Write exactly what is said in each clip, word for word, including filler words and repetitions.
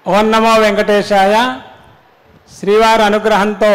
ఓం నమో వెంకటేశాయ. శ్రీవారి అనుగ్రహంతో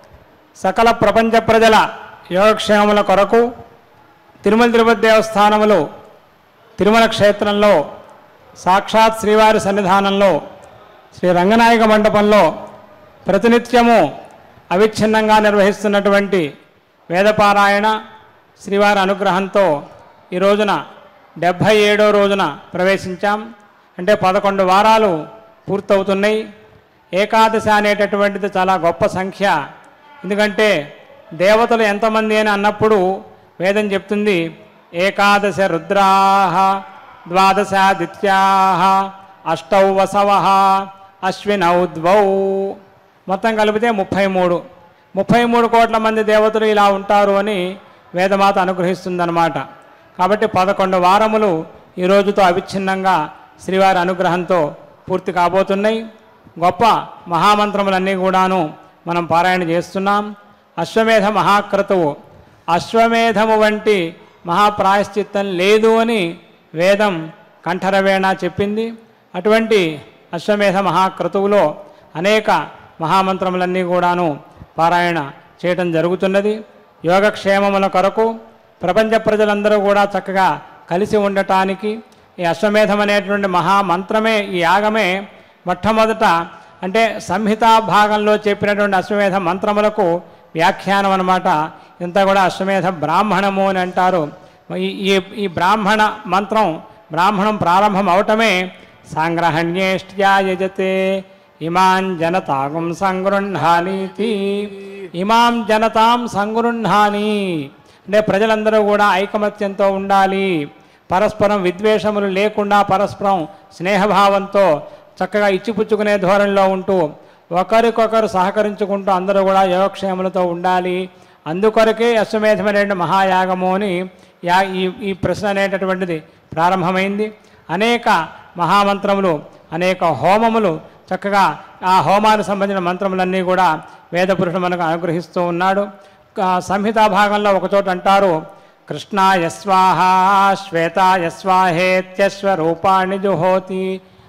సకల ప్రపంచ ప్రజల యోగక్షేమముల కొరకు తిరుమల తిరుపతి దేవస్థానములు తిరుమల క్షేత్రంలో సాక్షాత్ శ్రీవారి సన్నిధానంలో శ్రీ రంగనాయక మండపంలో ప్రతినిత్యము అవిచ్ఛిన్నంగా నిర్వహిస్తున్నటువంటి వేదపారాయణ శ్రీవారి అనుగ్రహంతో ఈ రోజున డెబ్భై ఏడో రోజున ప్రవేశించాం. అంటే పదకొండు వారాలు పూర్తవుతున్నాయి. ఏకాదశి అనేటటువంటిది చాలా గొప్ప సంఖ్య. ఎందుకంటే దేవతలు ఎంతమంది అని అన్నప్పుడు వేదం చెప్తుంది ఏకాదశ రుద్రాహ ద్వాదశాదిత్యాహ అష్టౌ వసవః అశ్వినౌ ద్వౌ, మొత్తం కలిపితే ముప్పై మూడు ముప్పై మూడు కోట్ల మంది దేవతలు ఇలా ఉంటారు అని వేదమాత అనుగ్రహిస్తుందన్నమాట. కాబట్టి పదకొండు వారములు ఈ రోజుతో అవిచ్ఛిన్నంగా శ్రీవారి అనుగ్రహంతో పూర్తి కాబోతున్నాయి. గొప్ప మహామంత్రములన్నీ కూడాను మనం పారాయణ చేస్తున్నాం. అశ్వమేధ మహాక్రతువు, అశ్వమేధము వంటి మహాప్రాయశ్చిత్తం లేదు అని వేదం కంఠరవేణ చెప్పింది. అటువంటి అశ్వమేధ మహాక్రతువులో అనేక మహామంత్రములన్నీ కూడాను పారాయణ చేయటం జరుగుతున్నది. యోగక్షేమముల కొరకు ప్రపంచ ప్రజలందరూ కూడా చక్కగా కలిసి ఉండటానికి ఈ అశ్వమేధం అనేటువంటి మహామంత్రమే, ఈ యాగమే మొట్టమొదట అంటే సంహితా భాగంలో చెప్పినటువంటి అశ్వమేధ మంత్రములకు వ్యాఖ్యానం అన్నమాట. ఇంత కూడా అశ్వమేధ బ్రాహ్మణము అని అంటారు. ఈ ఈ బ్రాహ్మణ మంత్రం బ్రాహ్మణం ప్రారంభం అవటమే సాంగ్రహణ్యేష్ట్యా యజతే ఇమాం జనతాగం సంగృహ్ణానీతి, ఇమాం జనతాం సంగృహ్ణాని అంటే ప్రజలందరూ కూడా ఐకమత్యంతో ఉండాలి, పరస్పరం విద్వేషములు లేకుండా పరస్పరం స్నేహభావంతో చక్కగా ఇచ్చిపుచ్చుకునే ధోరణిలో ఉంటూ ఒకరికొకరు సహకరించుకుంటూ అందరూ కూడా యోగక్షేములతో ఉండాలి. అందుకొరకే అశ్వమేధమైన మహాయాగము అని యా ఈ ఈ ప్రశ్న అనేటటువంటిది ప్రారంభమైంది. అనేక మహామంత్రములు, అనేక హోమములు చక్కగా ఆ హోమానికి సంబంధించిన మంత్రములన్నీ కూడా వేదపురుషుడు మనకు అనుగ్రహిస్తూ ఉన్నాడు. సంహితా భాగంలో ఒకచోట అంటారు కృష్ణాయ స్వాహ శ్వేతాయ స్వాహేత్యశ్వరూపాణి జుహోతి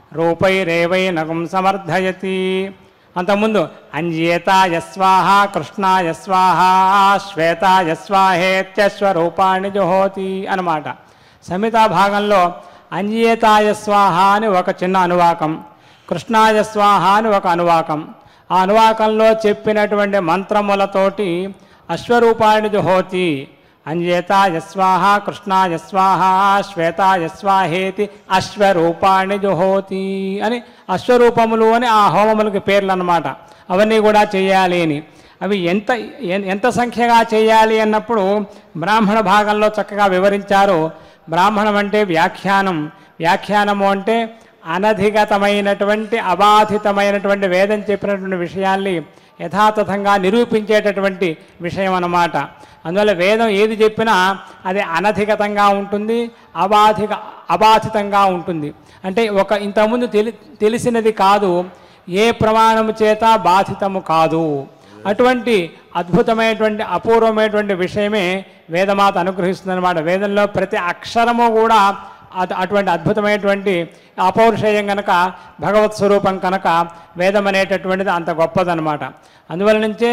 రూపైరేవై నగం సమర్థయతి. అంతకుముందు అంజేతాయ స్వాహ కృష్ణాయ స్వాహ శ్వేతాయ స్వాహేత్యశ్వరూపాణి జుహోతి అన్నమాట. సంహితా భాగంలో అంజేతాయ స్వాహ అని ఒక చిన్న అనువాకం, కృష్ణాయ స్వాహ అని ఒక అనువాకం. ఆ అనువాకంలో చెప్పినటువంటి మంత్రములతోటి అశ్వరూపాణి జుహోతి, అంజేతాయ స్వాహ కృష్ణాయ స్వాహ శ్వేతాయ స్వాహేతి అశ్వరూపాణి జుహోతి అని అశ్వరూపములు అని ఆ హోమములకి పేర్లు అన్నమాట. అవన్నీ కూడా చేయాలి అని. అవి ఎంత ఎంత సంఖ్యగా చేయాలి అన్నప్పుడు బ్రాహ్మణ భాగంలో చక్కగా వివరించారు. బ్రాహ్మణం అంటే వ్యాఖ్యానం, వ్యాఖ్యానము అంటే అనధిగతమైనటువంటి అబాధితమైనటువంటి వేదం చెప్పినటువంటి విషయాల్ని యథాతథంగా నిరూపించేటటువంటి విషయం అన్నమాట. అందువల్ల వేదం ఏది చెప్పినా అది అనధిగతంగా ఉంటుంది, అబాధిక అబాధితంగా ఉంటుంది. అంటే ఒక ఇంతకుముందు తెలి తెలిసినది కాదు, ఏ ప్రమాణము చేత బాధితము కాదు. అటువంటి అద్భుతమైనటువంటి అపూర్వమైనటువంటి విషయమే వేదమాత అనుగ్రహిస్తుందన్నమాట. వేదంలో ప్రతి అక్షరము కూడా అటువంటి అద్భుతమైనటువంటి అపౌరుషేయం కనుక, భగవత్ స్వరూపం కనుక వేదం అనేటటువంటిది అంత గొప్పదన్నమాట. అందువల్ల నుంచే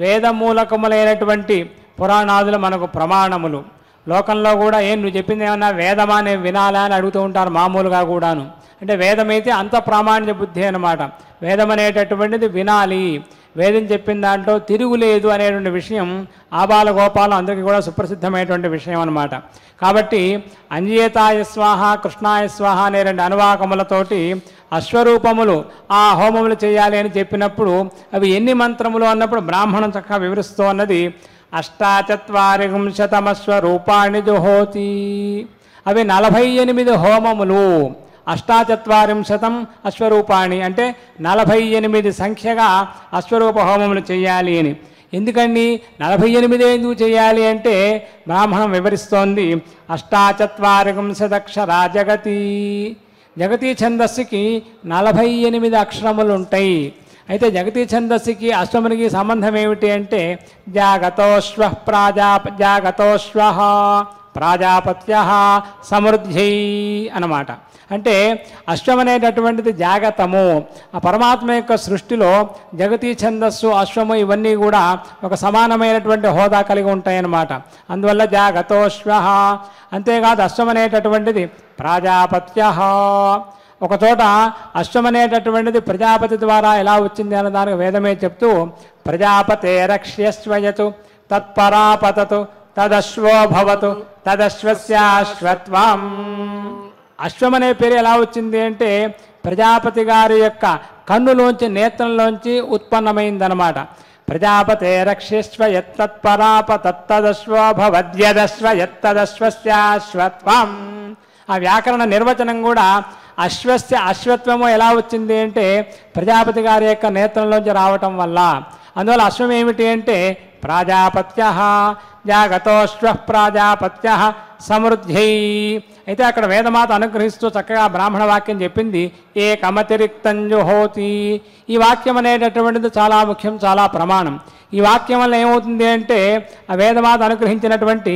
వేదమూలకములైనటువంటి పురాణాదులు మనకు ప్రమాణములు. లోకంలో కూడా ఏం నువ్వు చెప్పింది ఏమన్నా వేదమా నేను వినాలా అని అడుగుతూ ఉంటారు మామూలుగా కూడాను. అంటే వేదమైతే అంత ప్రామాణ్య బుద్ధి అన్నమాట. వేదం అనేటటువంటిది వినాలి, వేదం చెప్పిన దాంట్లో తిరుగులేదు అనేటువంటి విషయం ఆబాల గోపాలం అందరికీ కూడా సుప్రసిద్ధమైనటువంటి విషయం అన్నమాట. కాబట్టి అంజేతాయ స్వాహ కృష్ణాయ స్వాహ అనే రెండు అనువాకములతోటి అశ్వరూపములు ఆ హోమములు చేయాలి అని చెప్పినప్పుడు అవి ఎన్ని మంత్రములు అన్నప్పుడు బ్రాహ్మణం చక్కగా వివరిస్తూ అన్నది అష్టాచత్వారింశతమశ్వరూపాణి జుహోతి. అవి నలభై ఎనిమిది హోమములు. అష్టాచత్వారింశతం అశ్వరూపాణి అంటే నలభై ఎనిమిది సంఖ్యగా అశ్వరూప హోమములు చేయాలి అని. ఎందుకండి నలభై ఎనిమిది ఎందుకు చేయాలి అంటే బ్రాహ్మణం వివరిస్తోంది అష్టాచత్వారింశదక్షరా జగతి. జగతి ఛందస్సుకి నలభై ఎనిమిది అక్షరములు ఉంటాయి. అయితే జగతి ఛందస్సుకి అశ్వమునికి సంబంధం ఏమిటి అంటే జాగతోశ్వ ప్రాజాప జాగతోశ్వ ప్రాజాపత్య సమృద్ధ్యై అన్నమాట. అంటే అశ్వం అనేటటువంటిది జాగతము. ఆ పరమాత్మ యొక్క సృష్టిలో జగతీ ఛందస్సు, అశ్వము ఇవన్నీ కూడా ఒక సమానమైనటువంటి హోదా కలిగి ఉంటాయన్నమాట. అందువల్ల జాగతోశ్వ. అంతేకాదు అశ్వం అనేటటువంటిది ప్రాజాపత్య. ఒకచోట అశ్వం అనేటటువంటిది ప్రజాపతి ద్వారా ఎలా వచ్చింది అన్న దానికి వేదమే చెప్తూ ప్రజాపతే రక్ష్యస్వయతు తత్పరాపతతు తదశ్వో భవతు తదశ్వస్యాశ్వత్వం. అశ్వం అనే పేరు ఎలా వచ్చింది అంటే ప్రజాపతి గారి యొక్క కన్నులోంచి, నేత్రంలోంచి ఉత్పన్నమైందనమాట. ప్రజాపతే రక్షిష్వ యత్తత్పరాపతత్తదశ్వో భవద్యదశ్వ యత్తదశ్వస్యాశ్వత్వం. ఆ వ్యాకరణ నిర్వచనం కూడా అశ్వస్య అశ్వత్వము ఎలా వచ్చింది అంటే ప్రజాపతి గారి యొక్క నేత్రంలోంచి రావటం వల్ల. అందువల్ల అశ్వం ఏమిటి అంటే ప్రాజాపత్య. జాగతోశ్వ ప్రాజాపత్య సమృద్ధ్యై. అయితే అక్కడ వేదమాత అనుగ్రహిస్తూ చక్కగా బ్రాహ్మణ వాక్యం చెప్పింది ఏకమతిరిక్తం జుహోతి. ఈ వాక్యం అనేటటువంటిది చాలా ముఖ్యం, చాలా ప్రమాణం. ఈ వాక్యం వల్ల ఏమవుతుంది అంటే ఆ వేదమాత అనుగ్రహించినటువంటి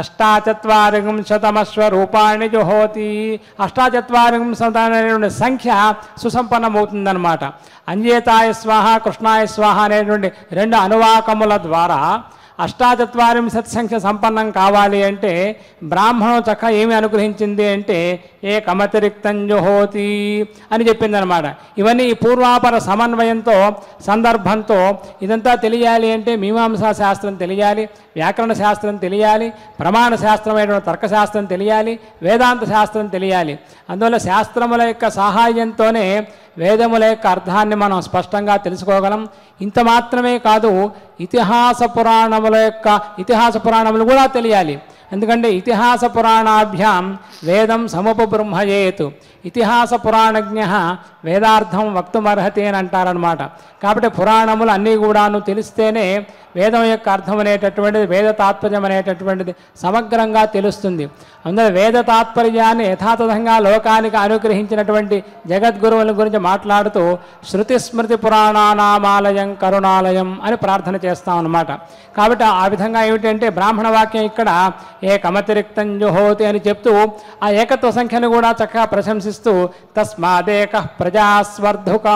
అష్టాచత్వారింశతమశ్వ రూపాణి జుహోతి. అష్టాచత్వారింశత అనేటువంటి సంఖ్య సుసంపన్నమవుతుందన్నమాట. అంజేతాయ స్వాహ కృష్ణాయ స్వాహ అనేటువంటి రెండు అనువాకముల ద్వారా అష్టాచత్వారింశత్ సంఖ్య సంపన్నం కావాలి అంటే బ్రాహ్మణం చక్క ఏమి అనుగ్రహించింది అంటే ఏకమతిరిక్తం జుహోతి అని చెప్పిందనమాట. ఇవన్నీ ఈ పూర్వాపర సమన్వయంతో, సందర్భంతో ఇదంతా తెలియాలి అంటే మీమాంసా శాస్త్రం తెలియాలి, వ్యాకరణ శాస్త్రం తెలియాలి, ప్రమాణ శాస్త్రమైనటువంటి తర్కశాస్త్రం తెలియాలి, వేదాంత శాస్త్రం తెలియాలి. అందువల్ల శాస్త్రముల యొక్క సహాయంతోనే వేదముల యొక్క అర్థాన్ని మనం స్పష్టంగా తెలుసుకోగలం. ఇంత మాత్రమే కాదు, ఇతిహాస పురాణముల యొక్క ఇతిహాస పురాణములు కూడా తెలియాలి. ఎందుకంటే ఇతిహాస పురాణాభ్యాం వేదం సముపబ్రహ్మయేతు. ఇతిహాస పురాణజ్ఞ వేదార్థం వక్తుమర్హతి అని అంటారనమాట. కాబట్టి పురాణములు అన్నీ కూడాను తెలిస్తేనే వేదం యొక్క అర్థం అనేటటువంటిది, వేద తాత్పర్యం అనేటటువంటిది సమగ్రంగా తెలుస్తుంది. అందులో వేద తాత్పర్యాన్ని యథాతథంగా లోకానికి అనుగ్రహించినటువంటి జగద్గురువుల గురించి మాట్లాడుతూ శృతి స్మృతి పురాణానామాలయం కరుణాలయం అని ప్రార్థన చేస్తాం అన్నమాట. కాబట్టి ఆ విధంగా ఏమిటంటే బ్రాహ్మణ వాక్యం ఇక్కడ ఏకమతిరిక్తం జుహోతి అని చెప్తూ ఆ ఏకత్వ సంఖ్యను కూడా చక్కగా ప్రశంసిస్తూ తస్మాదేక ప్రజాస్వర్ధుక.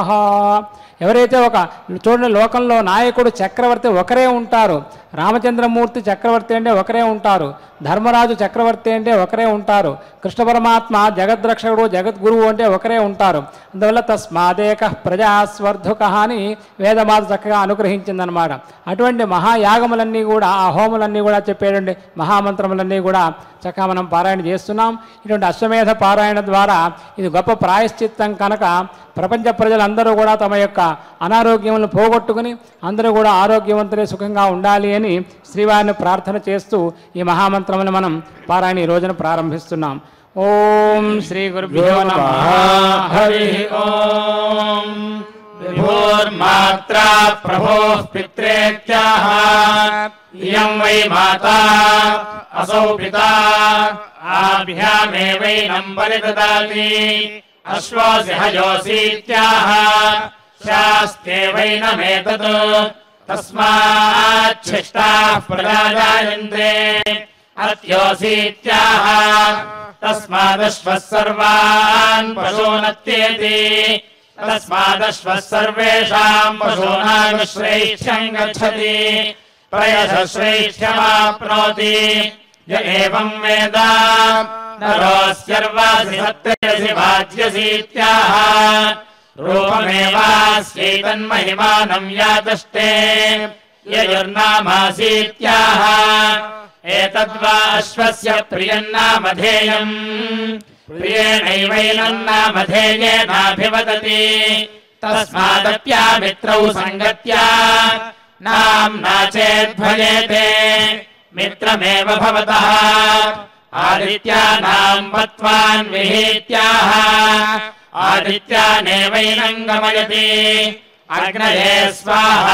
ఎవరైతే ఒక చూడండి, లోకంలో నాయకుడు చక్రవర్తి ఒకరే ఉంటారు. రామచంద్రమూర్తి చక్రవర్తి అంటే ఒకరే ఉంటారు, ధర్మరాజు చక్రవర్తి అంటే ఒకరే ఉంటారు, కృష్ణ పరమాత్మ జగద్రక్షకుడు జగద్గురువు అంటే ఒకరే ఉంటారు. అందువల్ల తస్మాదేక ప్రజాస్వర్ధుక అని వేదమాత చక్కగా అనుగ్రహించిందనమాట. అటువంటి మహాయాగములన్నీ కూడా, ఆ హోములన్నీ కూడా చెప్పేటువంటి మహామంత్రములన్నీ కూడా చక్కగా మనం పారాయణ చేస్తున్నాం. ఇటువంటి అశ్వమేధ పారాయణ ద్వారా ఇది గొప్ప ప్రాయశ్చిత్తం కనుక ప్రపంచ ప్రజలందరూ కూడా తమ యొక్క అనారోగ్యములను పోగొట్టుకుని అందరూ కూడా ఆరోగ్యవంతులే సుఖంగా ఉండాలి అని శ్రీవారిని ప్రార్థన చేస్తూ ఈ మహామంత్రమును మనం పారాయణ ఈ రోజున ప్రారంభిస్తున్నాం. ఓం శ్రీ గురుభ్యో నమః. హరి ఓం. విభోర్మాత్రా ప్రభోః పిత్రేత్యాః ఇయం వై మాతా అసౌ పితా ఆభ్యామేవైనం బలిదదాతి అశ్వాసి హయోసీత్యాః శాస్త్యేవైనమేతత్ తస్మాచ్ఛిష్టాః ప్రజాయంతే అత్యోసీత్యాః తస్మాదశ్వः సర్వాన్ పశూనత్యేతి తస్మాదశ్వः సర్వేషాం పశూనాం గచ్చతి ప్రయశ్రైష్ఠ్యమాప్నోతి య ఏవం వేద నరోస్యర్వాసి సత్యసి వాజ్యసీత్యాః రూపమేవాస్యైతన్మహిమానం యాతష్టే యయుర్నామాసీత్యాః ఏతద్వా అశ్వస్య ప్రియన్నామధేయం ప్రియేణైవైనన్నామధేయేనాభివదతి తస్మాదప్యామిత్రౌ సంగత్యా నామ్నా చేద్భజేతే మిత్రమేవ భవతః ఆదిత్యానాం పత్వాన్ విహీత్యాః ఆదిత్యానేవైనం గమయతి అగ్నయే స్వాహా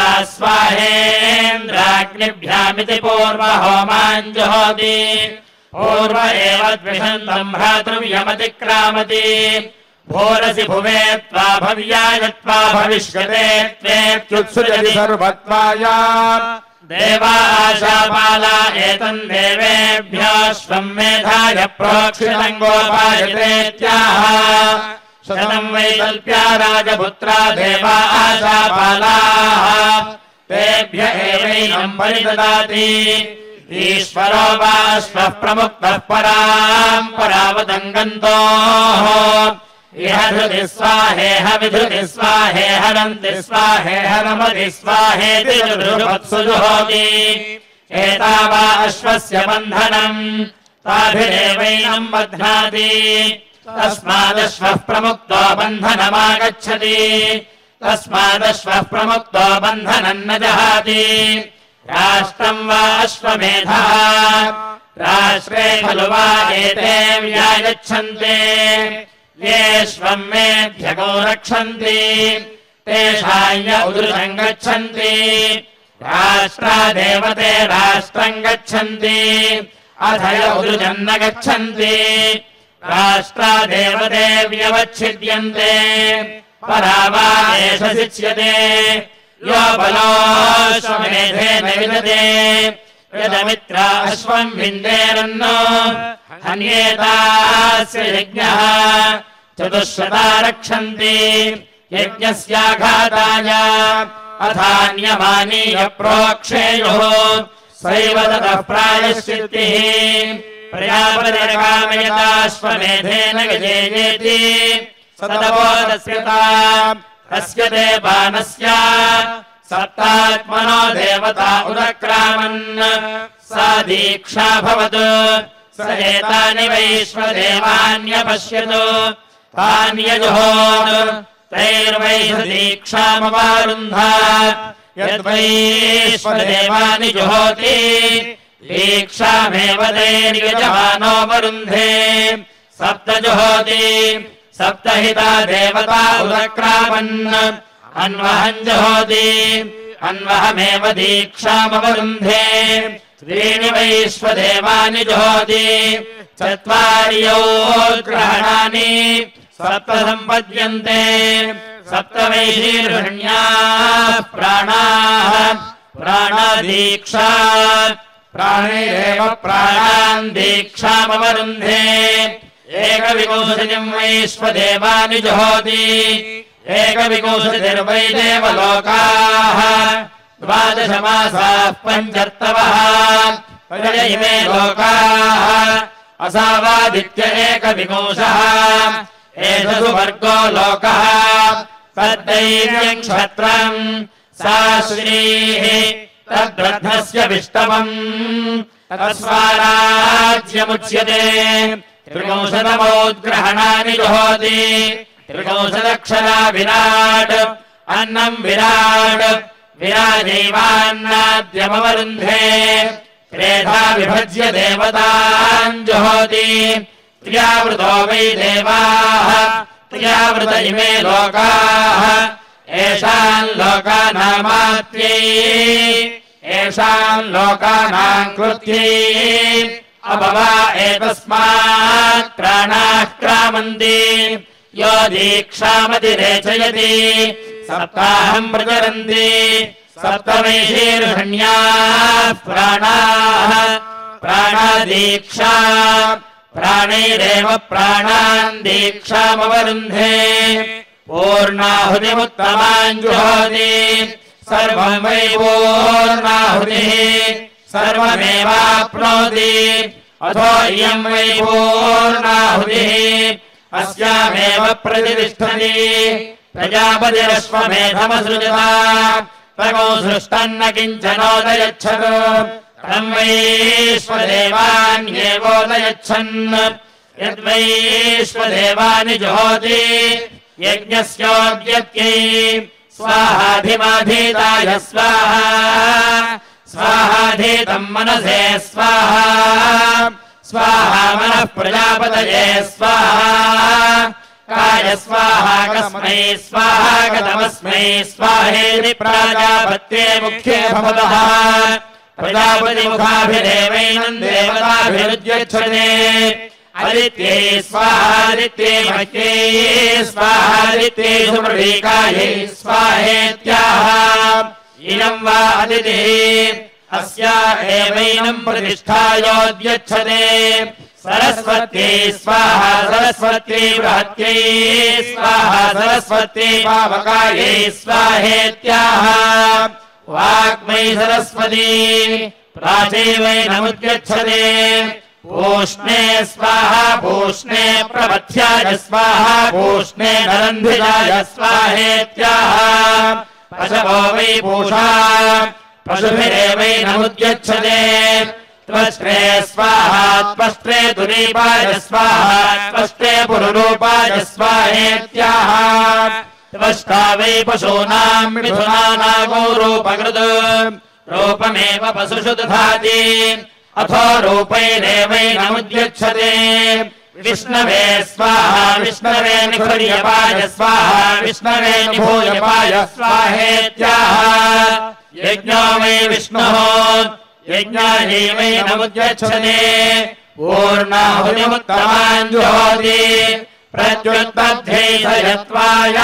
స్వాహేంద్రాగ్నిభ్యామితి పూర్వహోమాన్ జుహోతి పూర్వ ఏవ ద్విషంతం భ్రాతృవ్యమతిక్రామతి భోరసి భువే త్వా భవ్యాయ త్వా భవిష్యతే త్వేత్యుత్సృజతి సర్వత్వాయ देवा आशापाला एतन् देवेभ्योऽश्वं मेधाय प्रोक्षितं गोपायतेत्याह शतं वैकल्प्या राजपुत्रा देवा आशापालाः तेभ्य एवैनं परिददाति ईश्वरो वा अश्वः प्रमुक्तः परां परावतङ्गन्तोः इह धृति स्वाहेह विधृति स्वाहेह रन्ति स्वाहेह रमति स्वाहेति जुहुवत्सु जुहोति एता वा अश्वस्य बन्धनम् ताभिरेवैनं बध्नाति तस्मादश्वः प्रमुक्तो बन्धनमागच्छति तस्मादश्वः प्रमुक्तो बन्धनं न जहाति राष्ट्रं वा अश्वमेधः राष्ट्रे खलु वा एते व्यागच्छन्ते येष्वं मेध्यगो रक्षन्ति तेषां य उदृशं गच्छन्ति राष्ट्रादेवते राष्ट्रं गच्छन्ति अथ य उदृशं न गच्छन्ति राष्ट्रादेवते व्यवच्छिद्यन्ते परा वा एष शिच्यते यो बलोऽश्वमेधेन विदते यदमित्रा अश्वं विन्देरन्नो हन्येतास्य यज्ञः चतुश्शता रक्षन्ति यज्ञस्याघाताय अथान्यमानीय प्रोक्षेयुः सैव ततः प्रायश्चित्तिः प्रजापतिर्कामयताश्वमेधेन गजेयेति सतपोदस्यता तस्य देवानस्य सप्तात्मनो देवता उदक्रामन् सा दीक्षा भवतु स एतानि वैश्वदेवान्यपश्यतु तान्यजुहोत् तैर्वै दीक्षामवारुन्ध यद्वैश्वदेवानि जुहोति दीक्षामेव तैर्यजमानो वरुन्धे सप्त जुहोति सप्तहिता देवता उदक्रामन् अन्वहं जुहोति अन्वहमेव दीक्षामवरुन्धे त्रीणि वैश्वदेवानि जुहोति चत्वार्यो ग्रहणानि सप्त सम्पद्यन्ते सप्त वैशीर्षण्याः प्राणाः प्राणदीक्षा प्राणैरेव प्राणान् दीक्षामवरुन्धे एकविंशतिं वैश्वदेवानि जुहोति एकविंशतिर्वै देवलोकाः द्वादश मासाः पञ्चर्तवः प्रजय इमे लोकाः असावादित्य एकविंशः एष सुवर्गो लोकः तद्दैव्यं क्षत्रम् सा श्रीः तद्रत्नस्य विष्टवम् तत्स्वाराज्यमुच्यते त्रिंशतमोद्ग्रहणानि जुहोति त्रिंशदक्षरा विराट् अन्नम् विराट् विराजैवान्नाद्यमवरुन्धे त्रेधा विभज्य देवतान् जुहोति त्र्यावृतो वै देवाः त्र्यावृत इमे लोकाः एषान् लोकानामात्यै एषान् लोकानाम् कृत्यै अभवा एतस्मात् प्राणाः क्रामन्ति यो दीक्षामतिरेचयति सप्ताहम् प्रचरन्ति सप्तमैशीर्षण्याः प्राणाः प्राणादीक्षा प्राणैरेव प्राणान् दीक्षामवरुन्धे पूर्णाहुतिमुत्तमान् जुहोति सर्वम् वै पूर्णाहुतिः सर्वमेवाप्नोति अथो इयम् वै पूर्णाहुतिः अस्यामेव प्रतिष्ठति प्रजापतिरश्वमेधमसृजता तमो सृष्टन्न किञ्चनोदयच्छत् तम् वैश्वदेवान्येवोदयच्छन् यद्वैश्वदेवानि जुहोति यज्ञस्योद्यत्यै स्वाहाधिमाधीताय स्वाहा स्वाहाधीतम् मनसे स्वाहा स्वाहा मनः प्रजापतये स्वाहा काय स्वाहा कस्मै स्वाहा कतमस्मै स्वाहेति प्राजापत्ये मुख्ये भवतः प्रजापतिमुखाभिरेवैनम् देवताभिरुद्यच्छते आदित्यै स्वाहादित्ये मह्यै स्वाहादित्ये सुमृळीकायै स्वाहेत्याह इयम् वा अदितिः अस्या एवैनं प्रतिष्ठायोद्यच्छते सरस्वत्यै स्वाहा सरस्वत्यै बृहत्यै स्वाहा सरस्वत्यै पावकायै स्वाहेत्याह वाग्मयी सरस्वती प्राचैवैनमुद्यच्छते पूष्णे स्वाहा पूष्णे प्रवध्याय स्वाहा पूष्णे नरन्धिजाय स्वाहेत्याह पशवो वै पूषा पशुभिरेवैनमुद्यच्छते त्वष्ट्रे स्वाहा त्वष्ट्रे तुरीपाय स्वाहा त्वष्ट्रे पुरुरूपाय स्वाहेत्याह त्वष्टा वै पशूनां मिथुनानागो रूपकृत् रूपमेव पशुषु दधाति अथो रूपैरेवैनमुद्यच्छते विष्णवे स्वाहा विष्णवे निखुर्यपाय स्वाहा विष्णवे निभूयपाय स्वाहेत्याह यज्ञो वै विष्णुः यज्ञायैवैनमुद्यच्छते पूर्णाहुतिमुत्तमान् जुहोति प्रत्युत्पत्त्यै सयत्वाय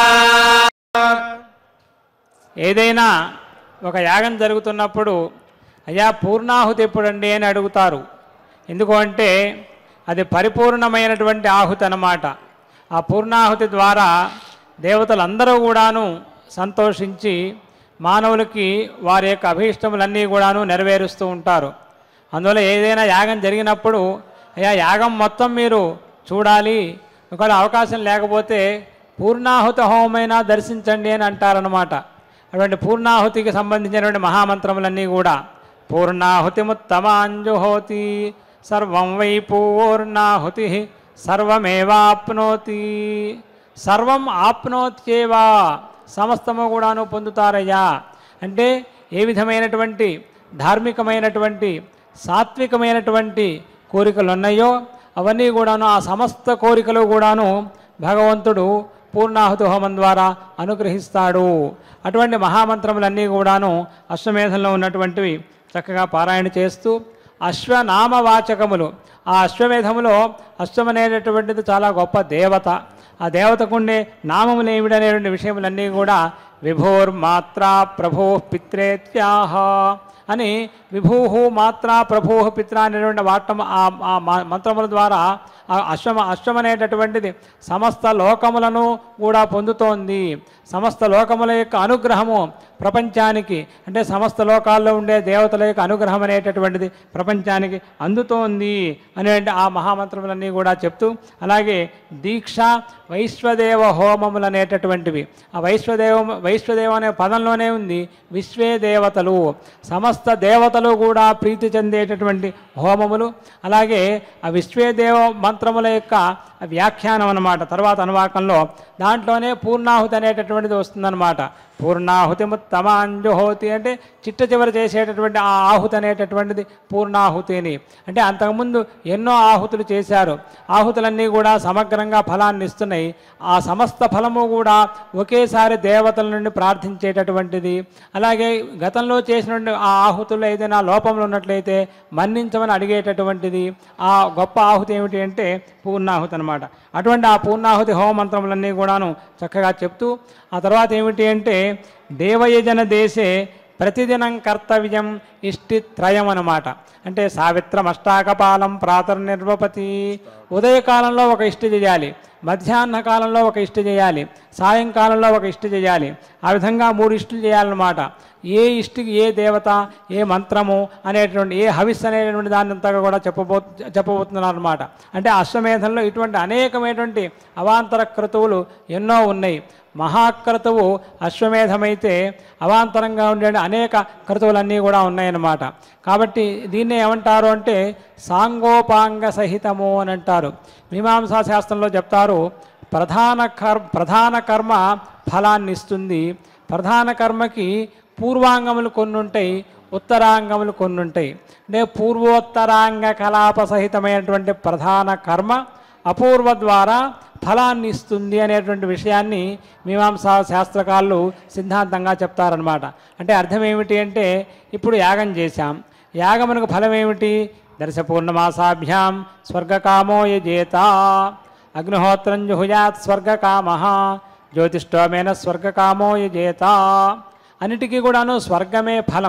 ఏదైనా ఒక యాగం జరుగుతున్నప్పుడు అయ్యా పూర్ణాహుతి ఎప్పుడండి అని అడుగుతారు. ఎందుకు అంటే అది పరిపూర్ణమైనటువంటి ఆహుతి అన్నమాట. ఆ పూర్ణాహుతి ద్వారా దేవతలందరూ కూడాను సంతోషించి మానవులకి వారి యొక్క అభీష్టములన్నీ కూడాను నెరవేరుస్తూ ఉంటారు. అందువల్ల ఏదైనా యాగం జరిగినప్పుడు అయ్యా యాగం మొత్తం మీరు చూడాలి, ఒకవేళ అవకాశం లేకపోతే పూర్ణాహుతి హోమైనా దర్శించండి అని అంటారన్నమాట. అటువంటి పూర్ణాహుతికి సంబంధించినటువంటి మహామంత్రములన్నీ కూడా పూర్ణాహుతిముత్తమాంజుహోతి సర్వం వై పూర్ణాహుతి సర్వమేవాప్నోతి సర్వం ఆప్నోత్యేవా సమస్తము కూడాను పొందుతారయ్యా. అంటే ఏ విధమైనటువంటి ధార్మికమైనటువంటి సాత్వికమైనటువంటి కోరికలు ఉన్నాయో అవన్నీ కూడాను ఆ సమస్త కోరికలు కూడాను భగవంతుడు పూర్ణాహుతి హోమం ద్వారా అనుగ్రహిస్తాడు. అటువంటి మహామంత్రములన్నీ కూడాను అశ్వమేధంలో ఉన్నటువంటివి చక్కగా పారాయణ చేస్తూ అశ్వనామవాచకములు, ఆ అశ్వమేధములో అశ్వం అనేటటువంటిది చాలా గొప్ప దేవత. ఆ దేవతకుండే నామములు ఏమిటనేటువంటి విషయములన్నీ కూడా విభోర్మాత్రా ప్రభో పిత్రేత్యాహ అని విభూ మాత్రా ప్రభో పిత్ర అనేటువంటి వాటం ఆ మంత్రముల ద్వారా ఆ అశ్వమ అశ్వం అనేటటువంటిది సమస్త లోకములను కూడా పొందుతోంది. సమస్త లోకముల యొక్క అనుగ్రహము ప్రపంచానికి, అంటే సమస్త లోకాల్లో ఉండే దేవతల యొక్క అనుగ్రహం అనేటటువంటిది ప్రపంచానికి అందుతోంది అనే ఆ మహామంత్రములన్నీ కూడా చెప్తూ, అలాగే దీక్ష వైశ్వదేవ హోమములు అనేటటువంటివి, ఆ వైశ్వదేవ వైశ్వదేవ అనే పదంలోనే ఉంది విశ్వే దేవతలు, సమస్త దేవతలు కూడా ప్రీతి చెందేటటువంటి హోమములు. అలాగే ఆ విశ్వేదేవ మంత్రముల యొక్క వ్యాఖ్యానం అన్నమాట. తర్వాత అనువాకంలో దాంట్లోనే పూర్ణాహుతి అనేటటువంటిది వస్తుందన్నమాట. పూర్ణాహుతిముత్తమాంజుహోతి అంటే చిట్ట చివరి చేసేటటువంటి ఆ ఆహుతి అనేటటువంటిది పూర్ణాహుతిని. అంటే అంతకుముందు ఎన్నో ఆహుతులు చేశారు, ఆహుతులన్నీ కూడా సమగ్రంగా ఫలాన్ని ఇస్తున్నాయి. ఆ సమస్త ఫలము కూడా ఒకేసారి దేవతల నుండి ప్రార్థించేటటువంటిది. అలాగే గతంలో చేసినటువంటి ఆ ఆహుతుల్లో ఏదైనా లోపంలో ఉన్నట్లయితే మన్నించమని అడిగేటటువంటిది. ఆ గొప్ప ఆహుతి ఏమిటి అంటే పూర్ణాహుతి అనమాట. అటువంటి ఆ పూర్ణాహుతి హోమమంత్రములన్నీ కూడాను చక్కగా చెప్తూ, ఆ తర్వాత ఏమిటి అంటే దేవయజన దేశే ప్రతిదినం కర్తవ్యం ఇష్టిత్రయం అన్నమాట. అంటే సావిత్రం అష్టాకపాలం ప్రాతర్నిర్వపతి, ఉదయకాలంలో ఒక ఇష్టి చేయాలి, మధ్యాహ్న కాలంలో ఒక ఇష్టి చేయాలి, సాయంకాలంలో ఒక ఇష్టి చేయాలి. ఆ విధంగా మూడు ఇష్టులు చేయాలన్నమాట. ఏ ఇష్టికి ఏ దేవత ఏ మంత్రము అనేటువంటి ఏ హవిస్ అనేటువంటి దాని అంతగా కూడా చెప్పబో చెప్పబోతున్నారు అనమాట. అంటే అశ్వమేధంలో ఇటువంటి అనేకమైనటువంటి అవాంతర క్రతువులు ఎన్నో ఉన్నాయి. మహాక్రతువు అశ్వమేధమైతే అవాంతరంగా ఉండే అనేక క్రతువులన్నీ కూడా ఉన్నాయన్నమాట. కాబట్టి దీన్నే ఏమంటారు అంటే సాంగోపాంగ సహితము అని అంటారు. మీమాంసా శాస్త్రంలో చెప్తారు, ప్రధాన కర్ ప్రధాన కర్మ ఫలాన్ని ఇస్తుంది. ప్రధాన కర్మకి పూర్వాంగములు కొన్ని ఉంటాయి, ఉత్తరాంగములు కొన్ని ఉంటాయి. అంటే పూర్వోత్తరాంగ కలాప సహితమైనటువంటి ప్రధాన కర్మ అపూర్వ ద్వారా ఫలాన్ని ఇస్తుంది అనేటువంటి విషయాన్ని మీమాంసా శాస్త్రకారులు సిద్ధాంతంగా చెప్తారనమాట. అంటే అర్థం ఏమిటి అంటే, ఇప్పుడు యాగం చేశాం, యాగమునకు ఫలం ఏమిటి? దర్శ పూర్ణమాసాభ్యాం స్వర్గకామో యజేత, అగ్నిహోత్రం జుహుయాత్ స్వర్గకామ, జ్యోతిష్టోమేన స్వర్గకామో యజేత. అన్నిటికీ కూడాను స్వర్గమే ఫలం.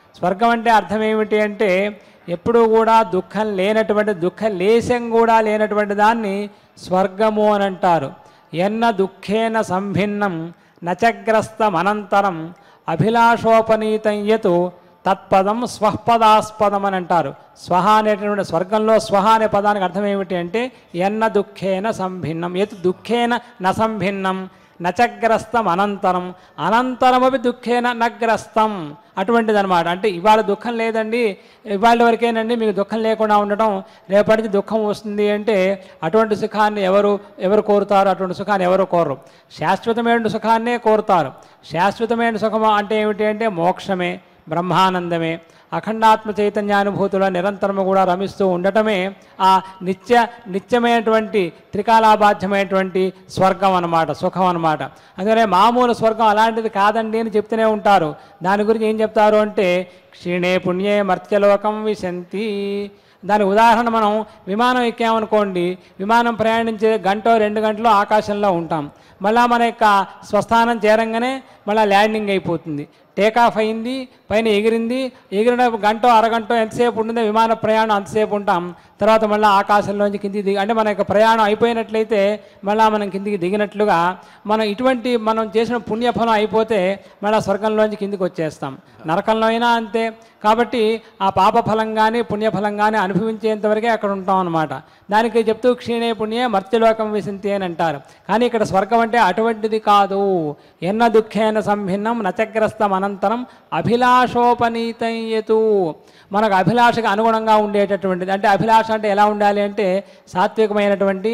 స్వర్గం అంటే అర్థం ఏమిటి అంటే ఎప్పుడూ కూడా దుఃఖం లేనటువంటి దుఃఖ లేశం కూడా లేనటువంటి దాన్ని స్వర్గము అని అంటారు. ఎన్న దుఃఖేన సంభిన్నం నచగ్రస్తమనంతరం అభిలాషోపనీతం యతు తత్పదం స్వపదాస్పదం అని అంటారు. స్వహ అనేటటువంటి స్వర్గంలో స్వహ అనే పదానికి అర్థం ఏమిటి అంటే ఎన్న దుఃఖేన సంభిన్నం యత్ దుఃఖేన న సంభిన్నం నచగ్రస్తం అనంతరం అనంతరమపి దుఃఖేన నగ్రస్తం అటువంటిది అనమాట. అంటే ఇవాళ దుఃఖం లేదండి, ఇవాళ వరకేనండి మీకు దుఃఖం లేకుండా ఉండటం, రేపటికి దుఃఖం వస్తుంది అంటే అటువంటి సుఖాన్ని ఎవరు ఎవరు కోరుతారు? అటువంటి సుఖాన్ని ఎవరు కోరరు. శాశ్వతమైన సుఖాన్నే కోరుతారు. శాశ్వతమైన సుఖం అంటే ఏమిటి అంటే మోక్షమే, బ్రహ్మానందమే, అఖండాత్మ చైతన్యానుభూతిలో నిరంతరము కూడా రమిస్తూ ఉండటమే ఆ నిత్య నిత్యమైనటువంటి త్రికాలాబాధ్యమైనటువంటి స్వర్గం అన్నమాట, సుఖం అన్నమాట. అందుకనే మామూలు స్వర్గం అలాంటిది కాదండి అని చెప్తూనే ఉంటారు. దాని గురించి ఏం చెప్తారు అంటే క్షీణే పుణ్యే మర్త్యలోకం విశంతి. దాని ఉదాహరణ మనం విమానం ఎక్కామనుకోండి, విమానం ప్రయాణించే గంట రెండు గంటలు ఆకాశంలో ఉంటాం. మళ్ళీ మన యొక్క స్వస్థానం చేరంగానే మళ్ళీ ల్యాండింగ్ అయిపోతుంది. టేకాఫ్ అయింది, పైన ఎగిరింది, ఎగిరిన గంట అరగంట ఎంతసేపు ఉంటుంది విమాన ప్రయాణం, అంతసేపు ఉంటాం. తర్వాత మళ్ళీ ఆకాశంలోంచి కిందికి దిగి అంటే మన యొక్క ప్రయాణం అయిపోయినట్లయితే మళ్ళీ మనం కిందికి దిగినట్లుగా మనం ఇటువంటి మనం చేసిన పుణ్యఫలం అయిపోతే మళ్ళీ స్వర్గంలోంచి కిందికి వచ్చేస్తాం. నరకంలో అయినా అంతే. కాబట్టి ఆ పాపఫలం కానీ పుణ్యఫలం కానీ అనుభవించేంతవరకే అక్కడ ఉంటాం అన్నమాట. దానికి చెప్తూ క్షీణే పుణ్యే మర్త్యలోకం విశంతి అని అంటారు. కానీ ఇక్కడ స్వర్గం అంటే అటువంటిది కాదు. ఎన్న దుఃఖేన సంభిన్నం నచగ్రస్తం అనంతరం అభిలాషోపనీతం యతు. మనకు అభిలాషకు అనుగుణంగా ఉండేటటువంటిది. అంటే అభిలాష అంటే ఎలా ఉండాలి అంటే సాత్వికమైనటువంటి